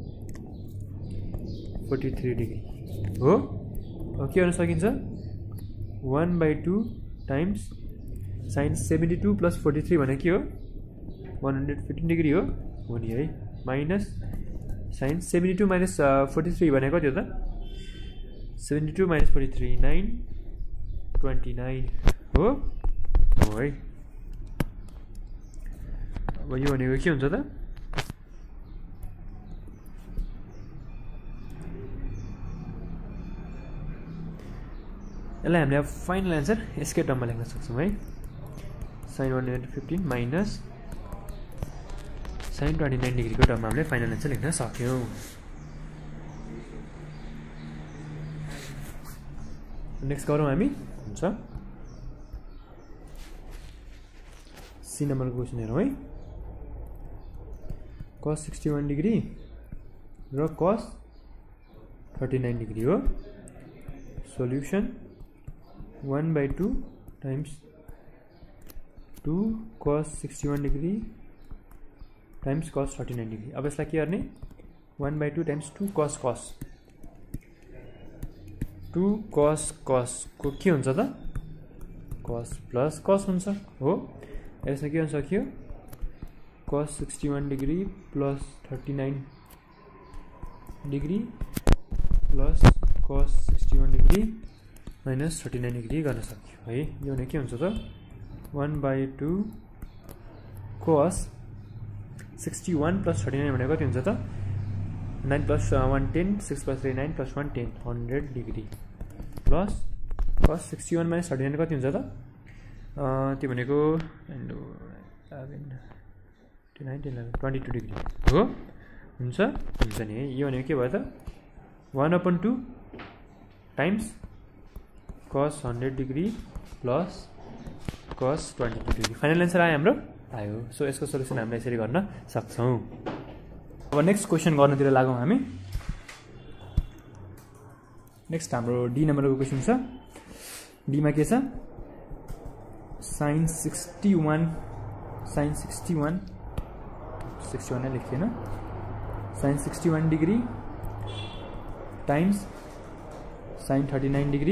forty three degree हो अब के गर्न सकिन्छ one by two times sine seventy two plus forty three भनेको के हो वान हन्ड्रेड फिफ्टिन डिग्री हो हो नि है minus sine seventy two minus forty three भनेको कति हो त seventy two minus forty three nine twenty nine हो हो है अब यो भनेको के हुन्छ त यसलाई हामीले अब फाइनल एन्सर यसकै टर्ममा लेख्न सक्छौँ है sine one hundred fifteen minus sign twenty nine डिग्रीको टर्ममा हामीले फाइनल एन्सर लेख्न सक्यौँ नेक्स्ट गरौँ हामी हुन्छ सी नम्बरको क्वेसन हेरौँ है cos सिक्सटी वान डिग्री र cos थर्टी नाइन डिग्री हो। Solution one by two times two cos sixty one degree times cos thirty nine degree. अब यसलाई के गर्ने one by two times two cos cos two cos cos को के हुन्छ त cos प्लस cos हुन्छ हो। यसमा के हुन्छ सक्यो cos sixty one degree plus thirty nine degree plus cos sixty one degree minus thirty nine degree गर्न सक्यो है। यो भने के हुन्छ त one by two cos sixty one plus thirty nine भनेको कति हुन्छ त nine plus one ten six plus three nine plus one ten hundred degree plus cos sixty one minus thirty nine कति हुन्छ त त्यो भनेको ट्वेन्टी टू डिग्री हो। हुन्छ हुन्छ नि है। यो भनेको के भयो त one upon two times cos hundred degree plus cos twenty two degree. Final answer आयो हाम्रो आयो। सो यसको सोल्युसन हामीले यसरी गर्न सक्छौँ। अब नेक्स्ट क्वेसन गर्नतिर लागौँ हामी। नेक्स्ट हाम्रो डी नम्बरको क्वेसन छ। डीमा के छ sine sixty one sine sixty one sixty one नै लेखिएन sine sixty one degree times sine thirty nine degree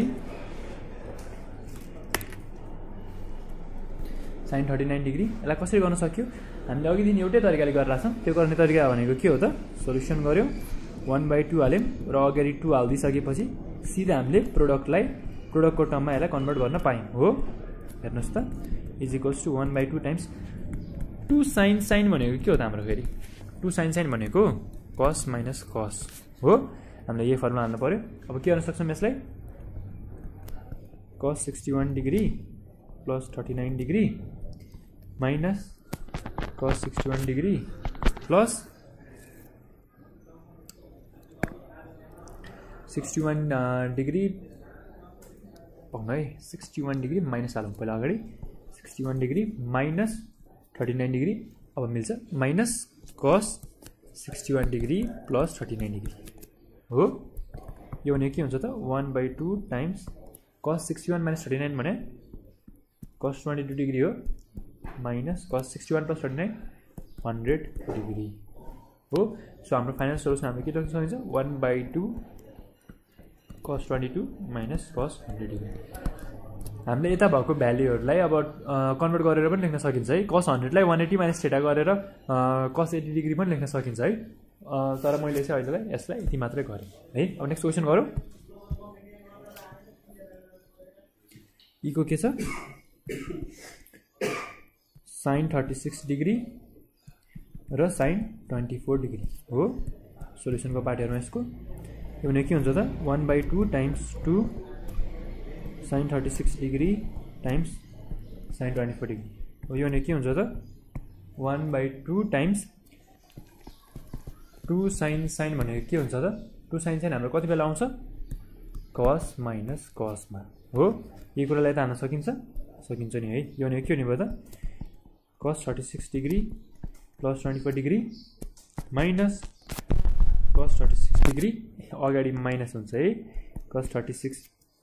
sine thirty nine degree. यसलाई कसरी गर्न सक्यो हामीले अघि दिन एउटै तरिकाले गरिरहेको छौँ। त्यो गर्ने तरिका भनेको के हो त सोल्युसन गऱ्यौँ वन बाई टू हाल्यौँ र अगाडि टू हालिदिइसकेपछि सिधा हामीले प्रोडक्टलाई प्रोडक्टको टर्ममा यसलाई कन्भर्ट गर्न पायौँ हो। हेर्नुहोस् त is equals to one by two times two sine sine भनेको के हो त हाम्रो फेरि टू साइन साइन भनेको कस माइनस कस हो। हामीले यही फर्मुला हाल्नु पऱ्यो। अब के गर्न सक्छौँ यसलाई cos sixty one degree plus thirty nine degree minus cos sixty one degree plus sixty one degree है सिक्सटी वान डिग्री माइनस हालौँ पहिला अगाडि sixty one degree minus thirty nine degree अब मिल्छ minus cos sixty one degree plus thirty nine degree हो। यो भने के हुन्छ त one by two times cos sixty one minus thirty nine भने cos ट्वेन्टी टू डिग्री हो minus cos sixty one plus thirty nine hundred degree हो। So हाम्रो फाइनल सोल्युसन हामीले के लेख्न सकिन्छ one by two cos twenty two minus cos hundred degree. हामीले यता भएको भ्याल्युहरूलाई अब कन्भर्ट गरेर पनि लेख्न सकिन्छ है। cos हन्ड्रेडलाई वान एट्टी माइनस थीटा गरेर cos एट्टी डिग्री पनि लेख्न सकिन्छ है। तर मैले चाहिँ अहिलेलाई यसलाई यति मात्रै गरेँ है। अब नेक्स्ट क्वेसन गरौँ। इको के छ साइन थर्टी सिक्स डिग्री र साइन ट्वेन्टी फोर डिग्री हो। सोल्युसनको पार्ट हेरौँ यसको। यो भने के हुन्छ त one by two times two sign thirty six degree times sign twenty four degree हो। यो भने के हुन्छ त one by two times two sine sine भनेको के हुन्छ त टू साइन साइन हाम्रो कति बेला आउँछ कस माइनस कसमा हो। यो कुरालाई त हाल्न सकिन्छ सकिन्छ नि है। यो भने के हुने भयो त cos thirty six degree plus twenty four degree minus cos thirty six degree अगाडि माइनस हुन्छ है cos thirty six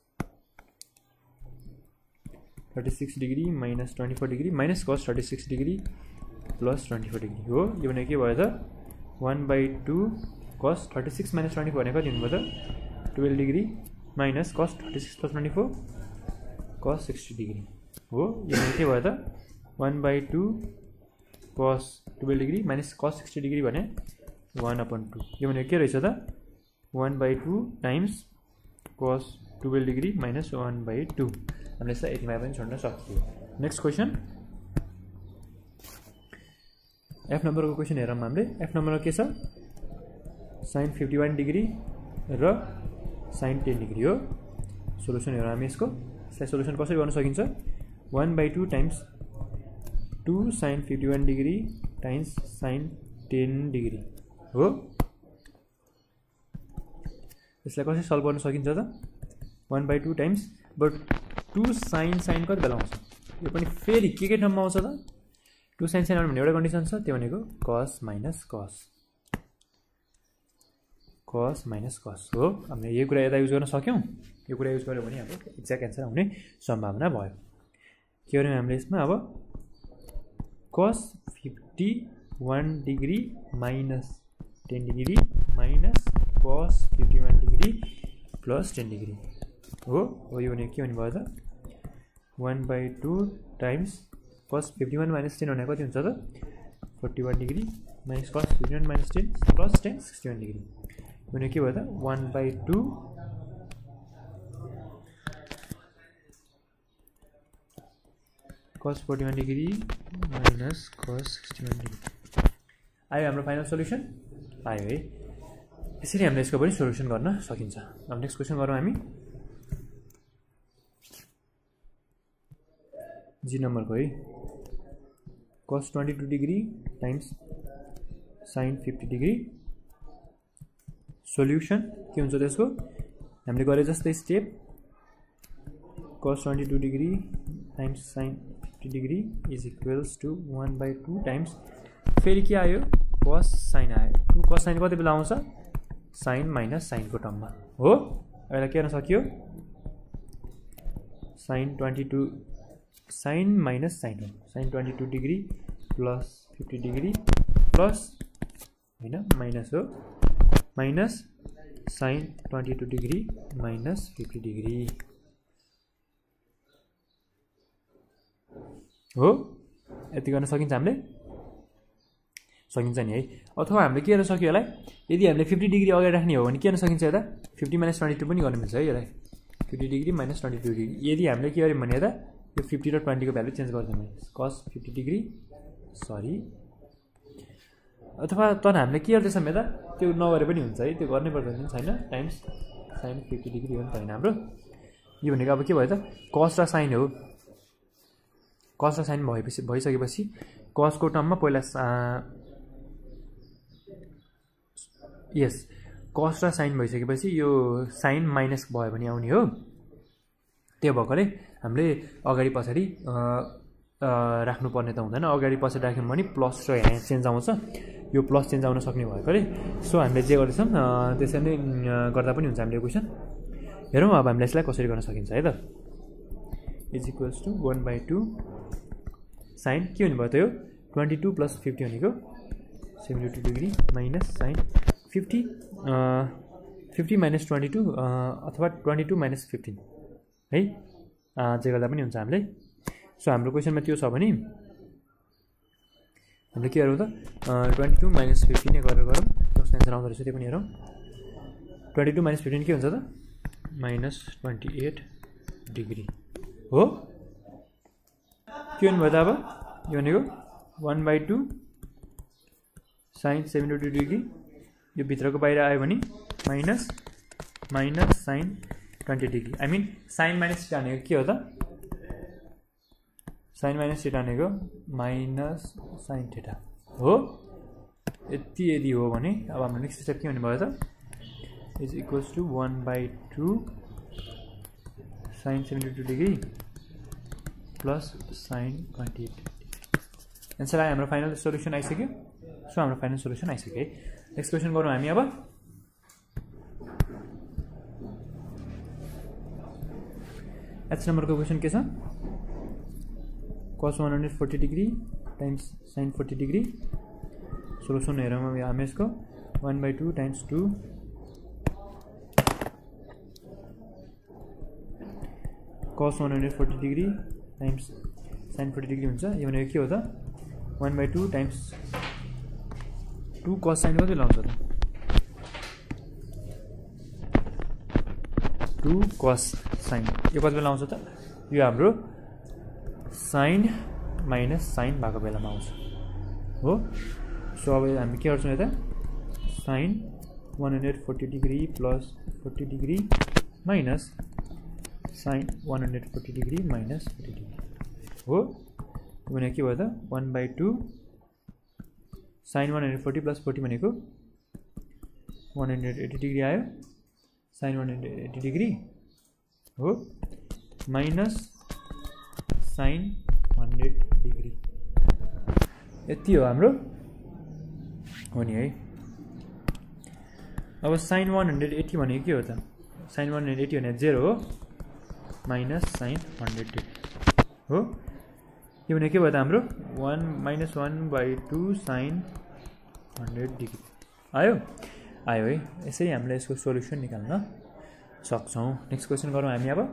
thirty six degree minus twenty four degree minus cos thirty six degree plus twenty four degree हो। यो भने के भयो त one by two cos thirty six minus twenty four भनेको कति हुनुभयो त twelve degree minus cos thirty six plus twenty four cos sixty degree हो। यो भने के भयो त one by two cos twelve degree minus cos sixty degree भने वन अपन टू। यो भने के रहेछ त one by two times cos twelve degree minus one by two. हामीले यसलाई यतिमा पनि छोड्न सक्छौँ। नेक्स्ट क्वेसन एफ नम्बरको क्वेसन हेरौँ हामीले। एफ नम्बरमा के छ साइन फिफ्टी वान डिग्री र साइन टेन डिग्री हो। सोल्युसन हेरौँ हामी यसको। यसलाई सोल्युसन कसरी गर्न सकिन्छ one by two times two sign fifty one degree times sign ten degree हो। यसलाई कसरी सल्भ गर्न सकिन्छ त one by two times but two sine sine कति बेला आउँछ यो पनि फेरि के के ठाउँमा आउँछ त टु साइन साइन भन्ने एउटा कन्डिसन छ, त्यो भनेको कस माइनस कस, कस माइनस कस हो। हामीले यो कुरा यता युज गर्न सक्यौँ, यो कुरा युज गर्यो भने हाम्रो एक्ज्याक्ट एन्सर आउने सम्भावना भयो। के गर्यौँ हामीले यसमा अब cos fifty one degree minus ten degree minus cos fifty one degree plus ten degree हो हो यो भने के हुने भयो त one by two times cos fifty one minus ten भनेको कति हुन्छ त forty one degree minus cos fifty one minus ten plus ten sixty one degree भने के भयो त one by two cos forty one degree minus cos sixty one degree आयो हाम्रो फाइनल सोल्युसन आयो है। यसरी हामीले यसको पनि सोल्युसन गर्न सकिन्छ। अब नेक्स्ट क्वेसन गरौँ हामी जी नम्बरको है cos twenty two degree times sine fifty degree solution के हुन्छ त्यसको हामीले गरे जस्तै step cos twenty two degree times sine fifty degree is equals to one by two times फेरि के आयो कस साइन आयो टू कस साइन कति बेला आउँछ साइन माइनस साइनको टर्ममा हो। अहिले के गर्न सक्यो sine twenty two sine minus sine हो sine twenty two degree plus fifty degree plus होइन माइनस हो minus sign twenty two degree minus fifty degree हो। यति गर्न सकिन्छ हामीले सकिन्छ नि है। अथवा हामीले के गर्न सक्यो यसलाई यदि हामीले फिफ्टी डिग्री अगाडि राख्ने हो भने के गर्न सकिन्छ यता फिफ्टी माइनस ट्वेन्टी टू पनि गर्नु मिल्छ है यसलाई fifty degree minus twenty two degree यदि हामीले के गर्यौँ भने यता यो फिफ्टी र ट्वेन्टीको भ्यालु चेन्ज गरिदिउँ भने कस फिफ्टी डिग्री सरी अथवा तर हामीले के गर्दैछौँ यता त्यो नगरे पनि हुन्छ है त्यो गर्नै पर्दैन छैन टाइम्स साइन फिफ्टी डिग्री हो नि त होइन हाम्रो यो भनेको अब के भयो त कस र साइन हो कस र साइन भएपछि भइसकेपछि कसको टर्ममा पहिला यस कस र साइन भइसकेपछि यो साइन माइनस भयो भने आउने हो। त्यो भएकोले हामीले अगाडि पछाडि राख्नुपर्ने त हुँदैन अगाडि पछाडि राख्यौँ भने प्लस र यहाँ चेन्ज आउँछ यो प्लस चेन्ज आउन सक्ने भएकोले सो हामीले जे गर्दैछौँ त्यसरी नै गर्दा पनि हुन्छ हामीले यो क्वेसन हेरौँ अब हामीले यसलाई कसरी गर्न सकिन्छ है त is equals to one by two sine के हुने भयो त यो ट्वेन्टी टू प्लस फिफ्टी भनेको seventy two degree minus sine fifty fifty minus twenty two अथवा ट्वेन्टी टू माइनस फिफ्टिन है जे गर्दा पनि हुन्छ हामीलाई। सो हाम्रो क्वेसनमा त्यो छ भने हामीले के गरौँ त ट्वेन्टी टू माइनस फिफ्टिन नै गरेर गरौँ कस्तो एन्सर आउँदो रहेछ त्यो पनि हेरौँ ट्वेन्टी टू माइनस फिफ्टिन के हुन्छ त माइनस ट्वेन्टी एट डिग्री हो। के भन्नुभयो त अब यो भनेको one by two sine seventy two degree यो भित्रको बाहिर आयो भने minus minus sign twenty degree I mean sine minus theta भनेको के हो त साइन माइनस थीटा भनेको माइनस साइन थीटा हो। यति यदि हो भने अब हाम्रो नेक्स्ट स्टेप के हुने भयो त is equals to one by two sine seventy two degree plus sine twenty eight answer आयो हाम्रो फाइनल सोल्युसन आइसक्यो। सो हाम्रो फाइनल सोल्युसन आइसक्यो है। नेक्स्ट क्वेसन गरौँ हामी अब एच नम्बरको क्वेसन के छ cos one hundred forty degree times sign forty degree solution हेरौँ हामी यसको one by two times two cos one hundred forty degree times sign forty degree हुन्छ यो भनेको के हो त one by two times two cos sine कति लाउँछ त टू कस साइन यो कति बेला आउँछ त यो हाम्रो साइन माइनस साइन भएको बेलामा आउँछ हो। सो अब हामी के गर्छौँ यता sine one hundred forty degree plus forty degree minus sign one hundred forty degree minus forty degree हो। यो भनेको के भयो त one by two sine one hundred forty plus forty भनेको वान हन्ड्रेड एट्टी डिग्री आयो sine one hundred eighty degree हो minus sine hundred degree यति हो हाम्रो हो नि है। अब साइन वान हन्ड्रेड एट्टी भनेको के हो त? साइन वान हन्ड्रेड एट्टी भने जेरो हो माइनस साइन हन्ड्रेड डिग्री हो। यो भने के भयो त हाम्रो one minus one by two sine hundred degree आयो आयो है। यसरी हामीले यसको सोल्युसन निकाल्न सक्छौँ। नेक्स्ट क्वेसन गरौँ हामी। अब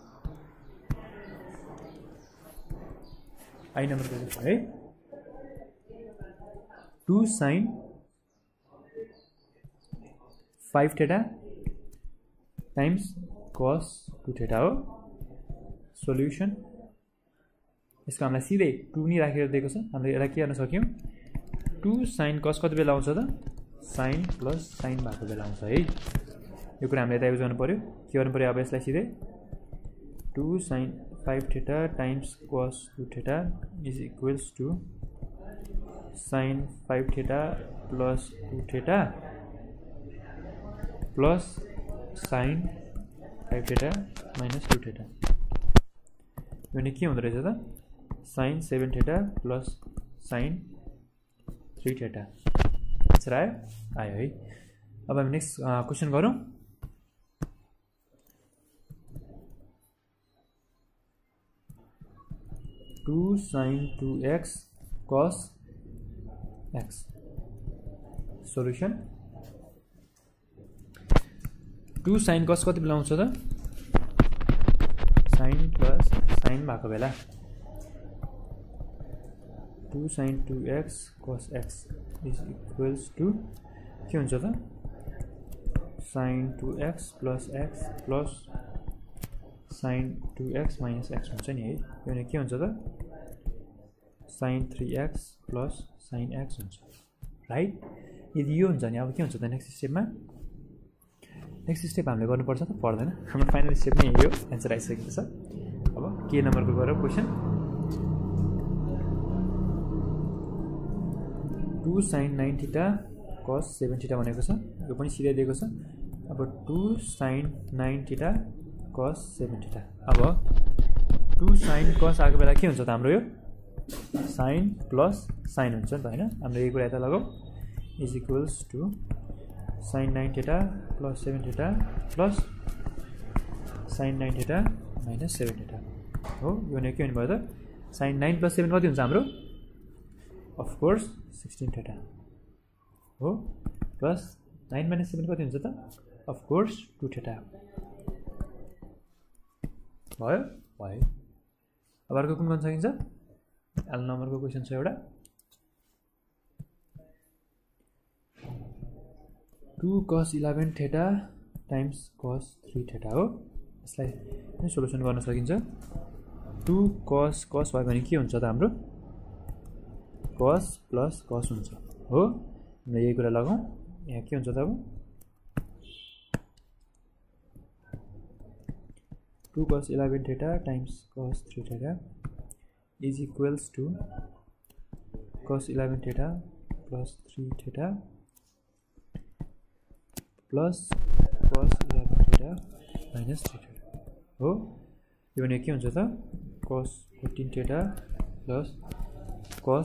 आई नम्बर क्वेसन है, two sign five theta times cos two theta हो सोल्युसन। यसको हामीलाई सिधै टू नै राखेर दिएको छ। हामीले यसलाई के गर्न सक्यौँ, टू साइन कस कति बेला आउँछ त? साइन प्लस साइन भएको बेला आउँछ है। यो कुरा हामीले यता युज गर्नु पऱ्यो। के गर्नु पऱ्यो अब यसलाई सिधै two sign five theta times cos two theta is equals to sign five theta plus two theta plus sine five theta minus two theta. यो भने के हुँदो रहेछ त? Sine seven theta plus sine three theta. Answer आयो आयो है। अब हामी नेक्स्ट क्वेसन गरौँ। Two sign two x cos x solution. Two sine cos कति बेला आउँछ त? साइन प्लस साइन भएको बेला। Two sign two x cos x is equals to के हुन्छ त? Sine two x plus x plus sine two x minus x हुन्छ नि है। यो भने के हुन्छ त? Sine three x plus sine x हुन्छ राइट। यदि यो हुन्छ भने अब के हुन्छ त नेक्स्ट स्टेपमा? नेक्स्ट स्टेप हामीले गर्नुपर्छ त पर्दैन? हाम्रो फाइनल स्टेप नै यही हो। एन्सर आइसकेको छ। अब के नम्बरको गरौँ question. Two sign nine theta cos seven theta भनेको छ। यो पनि सिधै दिएको छ। अब two sign nine theta cos seven theta. अब टू साइन कस आएको बेला के हुन्छ त हाम्रो? यो साइन प्लस साइन हुन्छ नि त होइन। हाम्रो यही कुरा यता लगाऊ is equals to sign nine theta plus seven theta plus sine nine theta minus seven theta हो। यो भने के हुने भयो त? साइन नाइन प्लस सेभेन कति हुन्छ हाम्रो? अफकोर्स सिक्सटिन थीटा हो प्लस नाइन माइनस सेभेन कति हुन्छ त? अफकोर्स टू थीटा भयो भयो। अब अर्को कुन गर्न सकिन्छ? एल नम्बरको क्वेसन छ एउटा। Two cos eleven theta times cos three theta हो। यसलाई पनि सोल्युसन गर्न सकिन्छ। टू कस कस भयो भने के हुन्छ त हाम्रो? कस प्लस कस हुन्छ हो। हामीले यही कुरा लगाउँ। यहाँ के हुन्छ त? अब two cos eleven theta times cos three theta is equals to cos eleven theta plus three theta plus cos eleven theta minus three theta हो। यो भने के हुन्छ त? Cos fourteen theta plus cos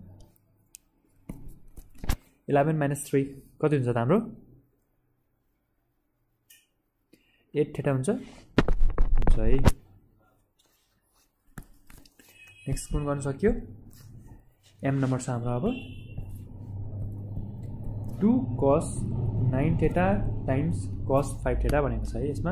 eleven minus three कति हुन्छ त हाम्रो? एट थीटा हुन्छ हुन्छ है। नेक्स्ट कुन गर्न सक्यो? एम नम्बर छ हाम्रो। अब two cos nine theta times cos five theta भनेको छ है यसमा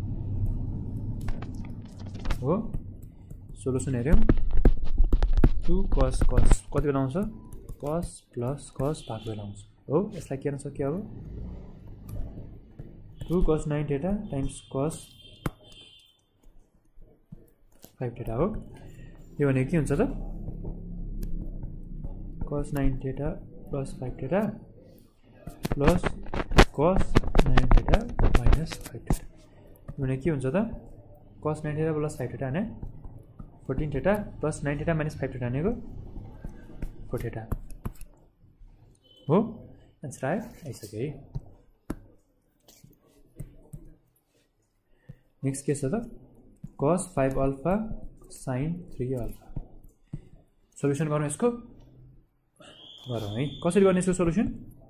हो। सोल्युसन हेऱ्यौँ। टू कस कस कति बेला आउँछ? कस प्लस कस भएको बेला आउँछ हो। यसलाई के गर्न सक्यो? अब two cos nine theta times cos five theta हो। यो भने के हुन्छ त? Cos nine theta plus five theta plus cos nine theta minus five theta. यो भने के हुन्छ त? Cos nine theta plus five theta भने fourteen theta plus nine theta minus five theta भनेको फोर थीटा हो। एन्सर आयो आइसक्यो है। नेक्स्ट के छ त? Cos five alpha sine three alpha solution गरौँ यसको। गरौँ है। कसरी गर्ने यसको solution?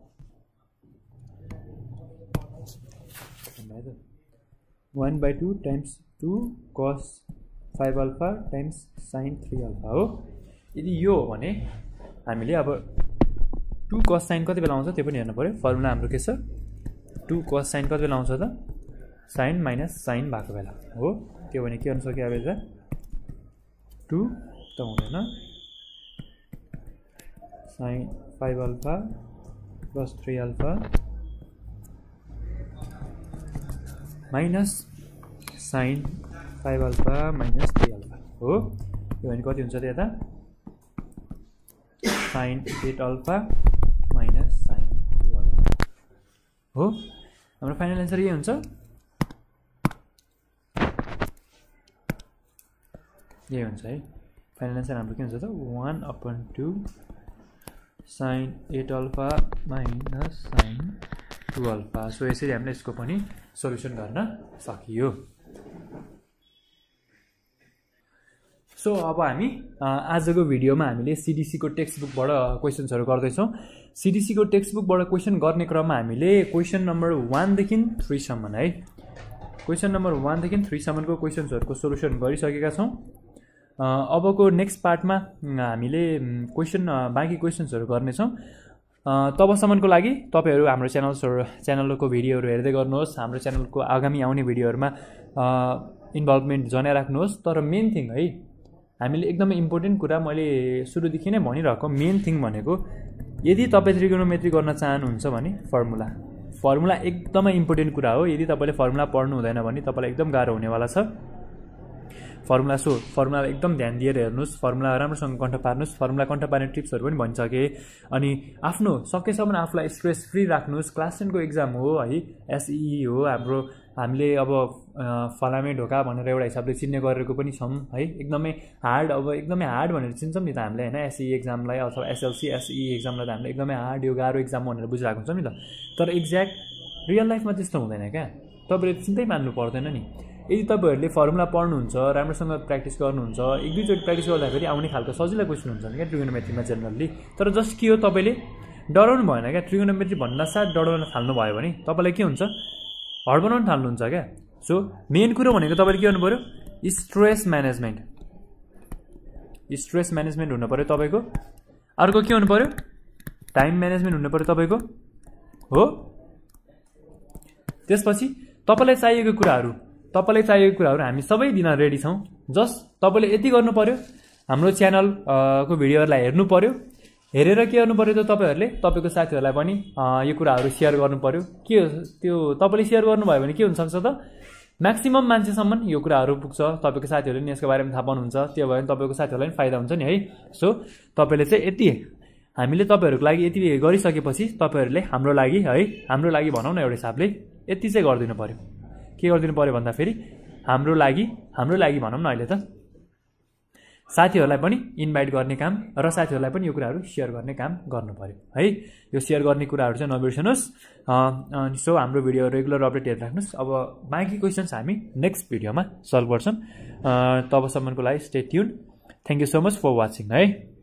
One by two times two cos five alpha times sign three alpha हो। यदि यो हो भने हामीले अब टू कस साइन कति बेला आउँछ त्यो पनि हेर्नु पऱ्यो। फर्मुला हाम्रो के छ? टू कस साइन कति बेला आउँछ त? साइन माइनस साइन भएको बेला हो। त्यो भने के गर्नु सक्यो अब यता? टू त हुँदैन, sine five alpha plus three alpha minus sine five alpha minus three alpha हो। त्यो भने कति हुन्छ त यता? Sine eight alpha minus sine two alpha हो। हाम्रो फाइनल एन्सर यही हुन्छ, यही हुन्छ है। फाइनल एन्सर हाम्रो के हुन्छ त? One upon two sine eight alpha minus sine two alpha. So यसरी हामीले यसको पनि सोल्युसन गर्न सकियो। सो अब हामी आजको भिडियोमा हामीले सिडिसीको टेक्स्ट बुकबाट क्वेसन्सहरू गर्दैछौँ। सिडिसीको टेक्स्ट बुकबाट क्वेसन गर्ने क्रममा हामीले क्वेसन नम्बर वानदेखि थ्रीसम्म है, क्वेसन नम्बर वानदेखि थ्रीसम्मको क्वेसन्सहरूको सोल्युसन गरिसकेका छौँ। अबको नेक्स्ट पार्टमा हामीले क्वेसन बाँकी क्वेसन्सहरू गर्नेछौँ। तबसम्मको लागि तपाईँहरू हाम्रो च्यानल्सहरू च्यानलको भिडियोहरू हेर्दै गर्नुहोस्। हाम्रो च्यानलको आगामी आउने भिडियोहरूमा इन्भल्भमेन्ट जनाइराख्नुहोस्। तर मेन थिङ है, हामीले एकदमै इम्पोर्टेन्ट कुरा मैले सुरुदेखि नै भनिरहेको मेन थिङ भनेको, यदि तपाईँ ट्रिगोनोमेट्री गर्न चाहनुहुन्छ भने फर्मुला फर्मुला एकदमै इम्पोर्टेन्ट कुरा हो। यदि तपाईँले फर्मुला पढ्नु हुँदैन भने तपाईँलाई एकदम गाह्रो हुनेवाला छ। फर्मुला सो फर्मुला एकदम ध्यान दिएर हेर्नुहोस्, फर्मुला राम्रोसँग कन्ठ पार्नुहोस्। फर्मुला कन्ठ पार्ने टिप्सहरू पनि भनिसकेँ। अनि आफ्नो सकेसम्म आफूलाई स्ट्रेस फ्री राख्नुहोस्। क्लास टेनको एक्जाम हो है, एसई हो हाम्रो। हामीले अब फलामे ढोका भनेर एउटा हिसाबले चिन्ने गरेको पनि छौँ है। एकदमै हार्ड, अब एकदमै हार्ड भनेर चिन्छौँ नि त हामीले होइन, एसई एक्जामलाई अथवा एसएलसी एसई एक्जामलाई त हामीले एकदमै हार्ड, यो गाह्रो एक्जाम भनेर बुझिरहेको हुन्छौँ नि त। तर एक्ज्याक्ट रियल लाइफमा त्यस्तो हुँदैन क्या, तपाईँले चिन्तै मान्नु पर्दैन नि। यदि तपाईँहरूले फर्मुला पढ्नुहुन्छ, राम्रोसँग प्र्याक्टिस गर्नुहुन्छ, एक दुईचोटि प्र्याक्टिस गर्दाखेरि आउने खालको सजिलो क्वेसन हुन्छ क्या ट्रिगोनोमेट्रीमा जेनरली। तर जस्ट के हो, तपाईँले डराउनु भएन क्या। ट्रिगोनोमेट्री भन्नासाथ डराउन थाल्नु भयो भने तपाईँलाई के हुन्छ? हडबनाउन थाल्नुहुन्छ क्या। सो मेन कुरो भनेको तपाईँले के गर्नु पऱ्यो? स्ट्रेस म्यानेजमेन्ट, स्ट्रेस म्यानेजमेन्ट हुनु पऱ्यो तपाईँको। अर्को के हुनु पऱ्यो? टाइम म्यानेजमेन्ट हुनु पऱ्यो तपाईँको हो। त्यसपछि तपाईँलाई चाहिएको कुराहरू तपाईँलाई चाहिएको कुराहरू हामी सबै दिन रेडी छौँ। जस्ट तपाईँले यति गर्नु पऱ्यो, हाम्रो च्यानल को भिडियोहरूलाई हेर्नु पऱ्यो। हेरेर के गर्नु पऱ्यो त तपाईँहरूले तपाईँको साथीहरूलाई पनि यो कुराहरू सेयर गर्नु पऱ्यो। के त्यो तपाईँले सेयर गर्नुभयो भने के हुनसक्छ त, म्याक्सिमम मान्छेसम्म यो कुराहरू पुग्छ। तपाईँको साथीहरूले नि यसको बारेमा थाहा पाउनुहुन्छ, त्यो भयो भने तपाईँको साथीहरूलाई पनि फाइदा हुन्छ नि है। सो तपाईँले चाहिँ यति हामीले तपाईँहरूको लागि यति गरिसकेपछि तपाईँहरूले हाम्रो लागि है, हाम्रो लागि भनौँ न एउटा हिसाबले यति चाहिँ गरिदिनु पऱ्यो। के गरिदिनु पऱ्यो भन्दाखेरि हाम्रो लागि हाम्रो लागि भनौँ न अहिले त साथीहरूलाई पनि इन्भाइट गर्ने काम र साथीहरूलाई पनि यो कुराहरू सेयर गर्ने काम गर्नु पऱ्यो है। यो सेयर गर्ने कुराहरू चाहिँ नबिर्सनुहोस्। सो हाम्रो भिडियो रेगुलर अपडेट हेरिराख्नुहोस्। अब बाँकी क्वेसन्स हामी नेक्स्ट भिडियोमा सल्भ गर्छौँ। तबसम्मको लागि stay tune. Thank you so much for watching है।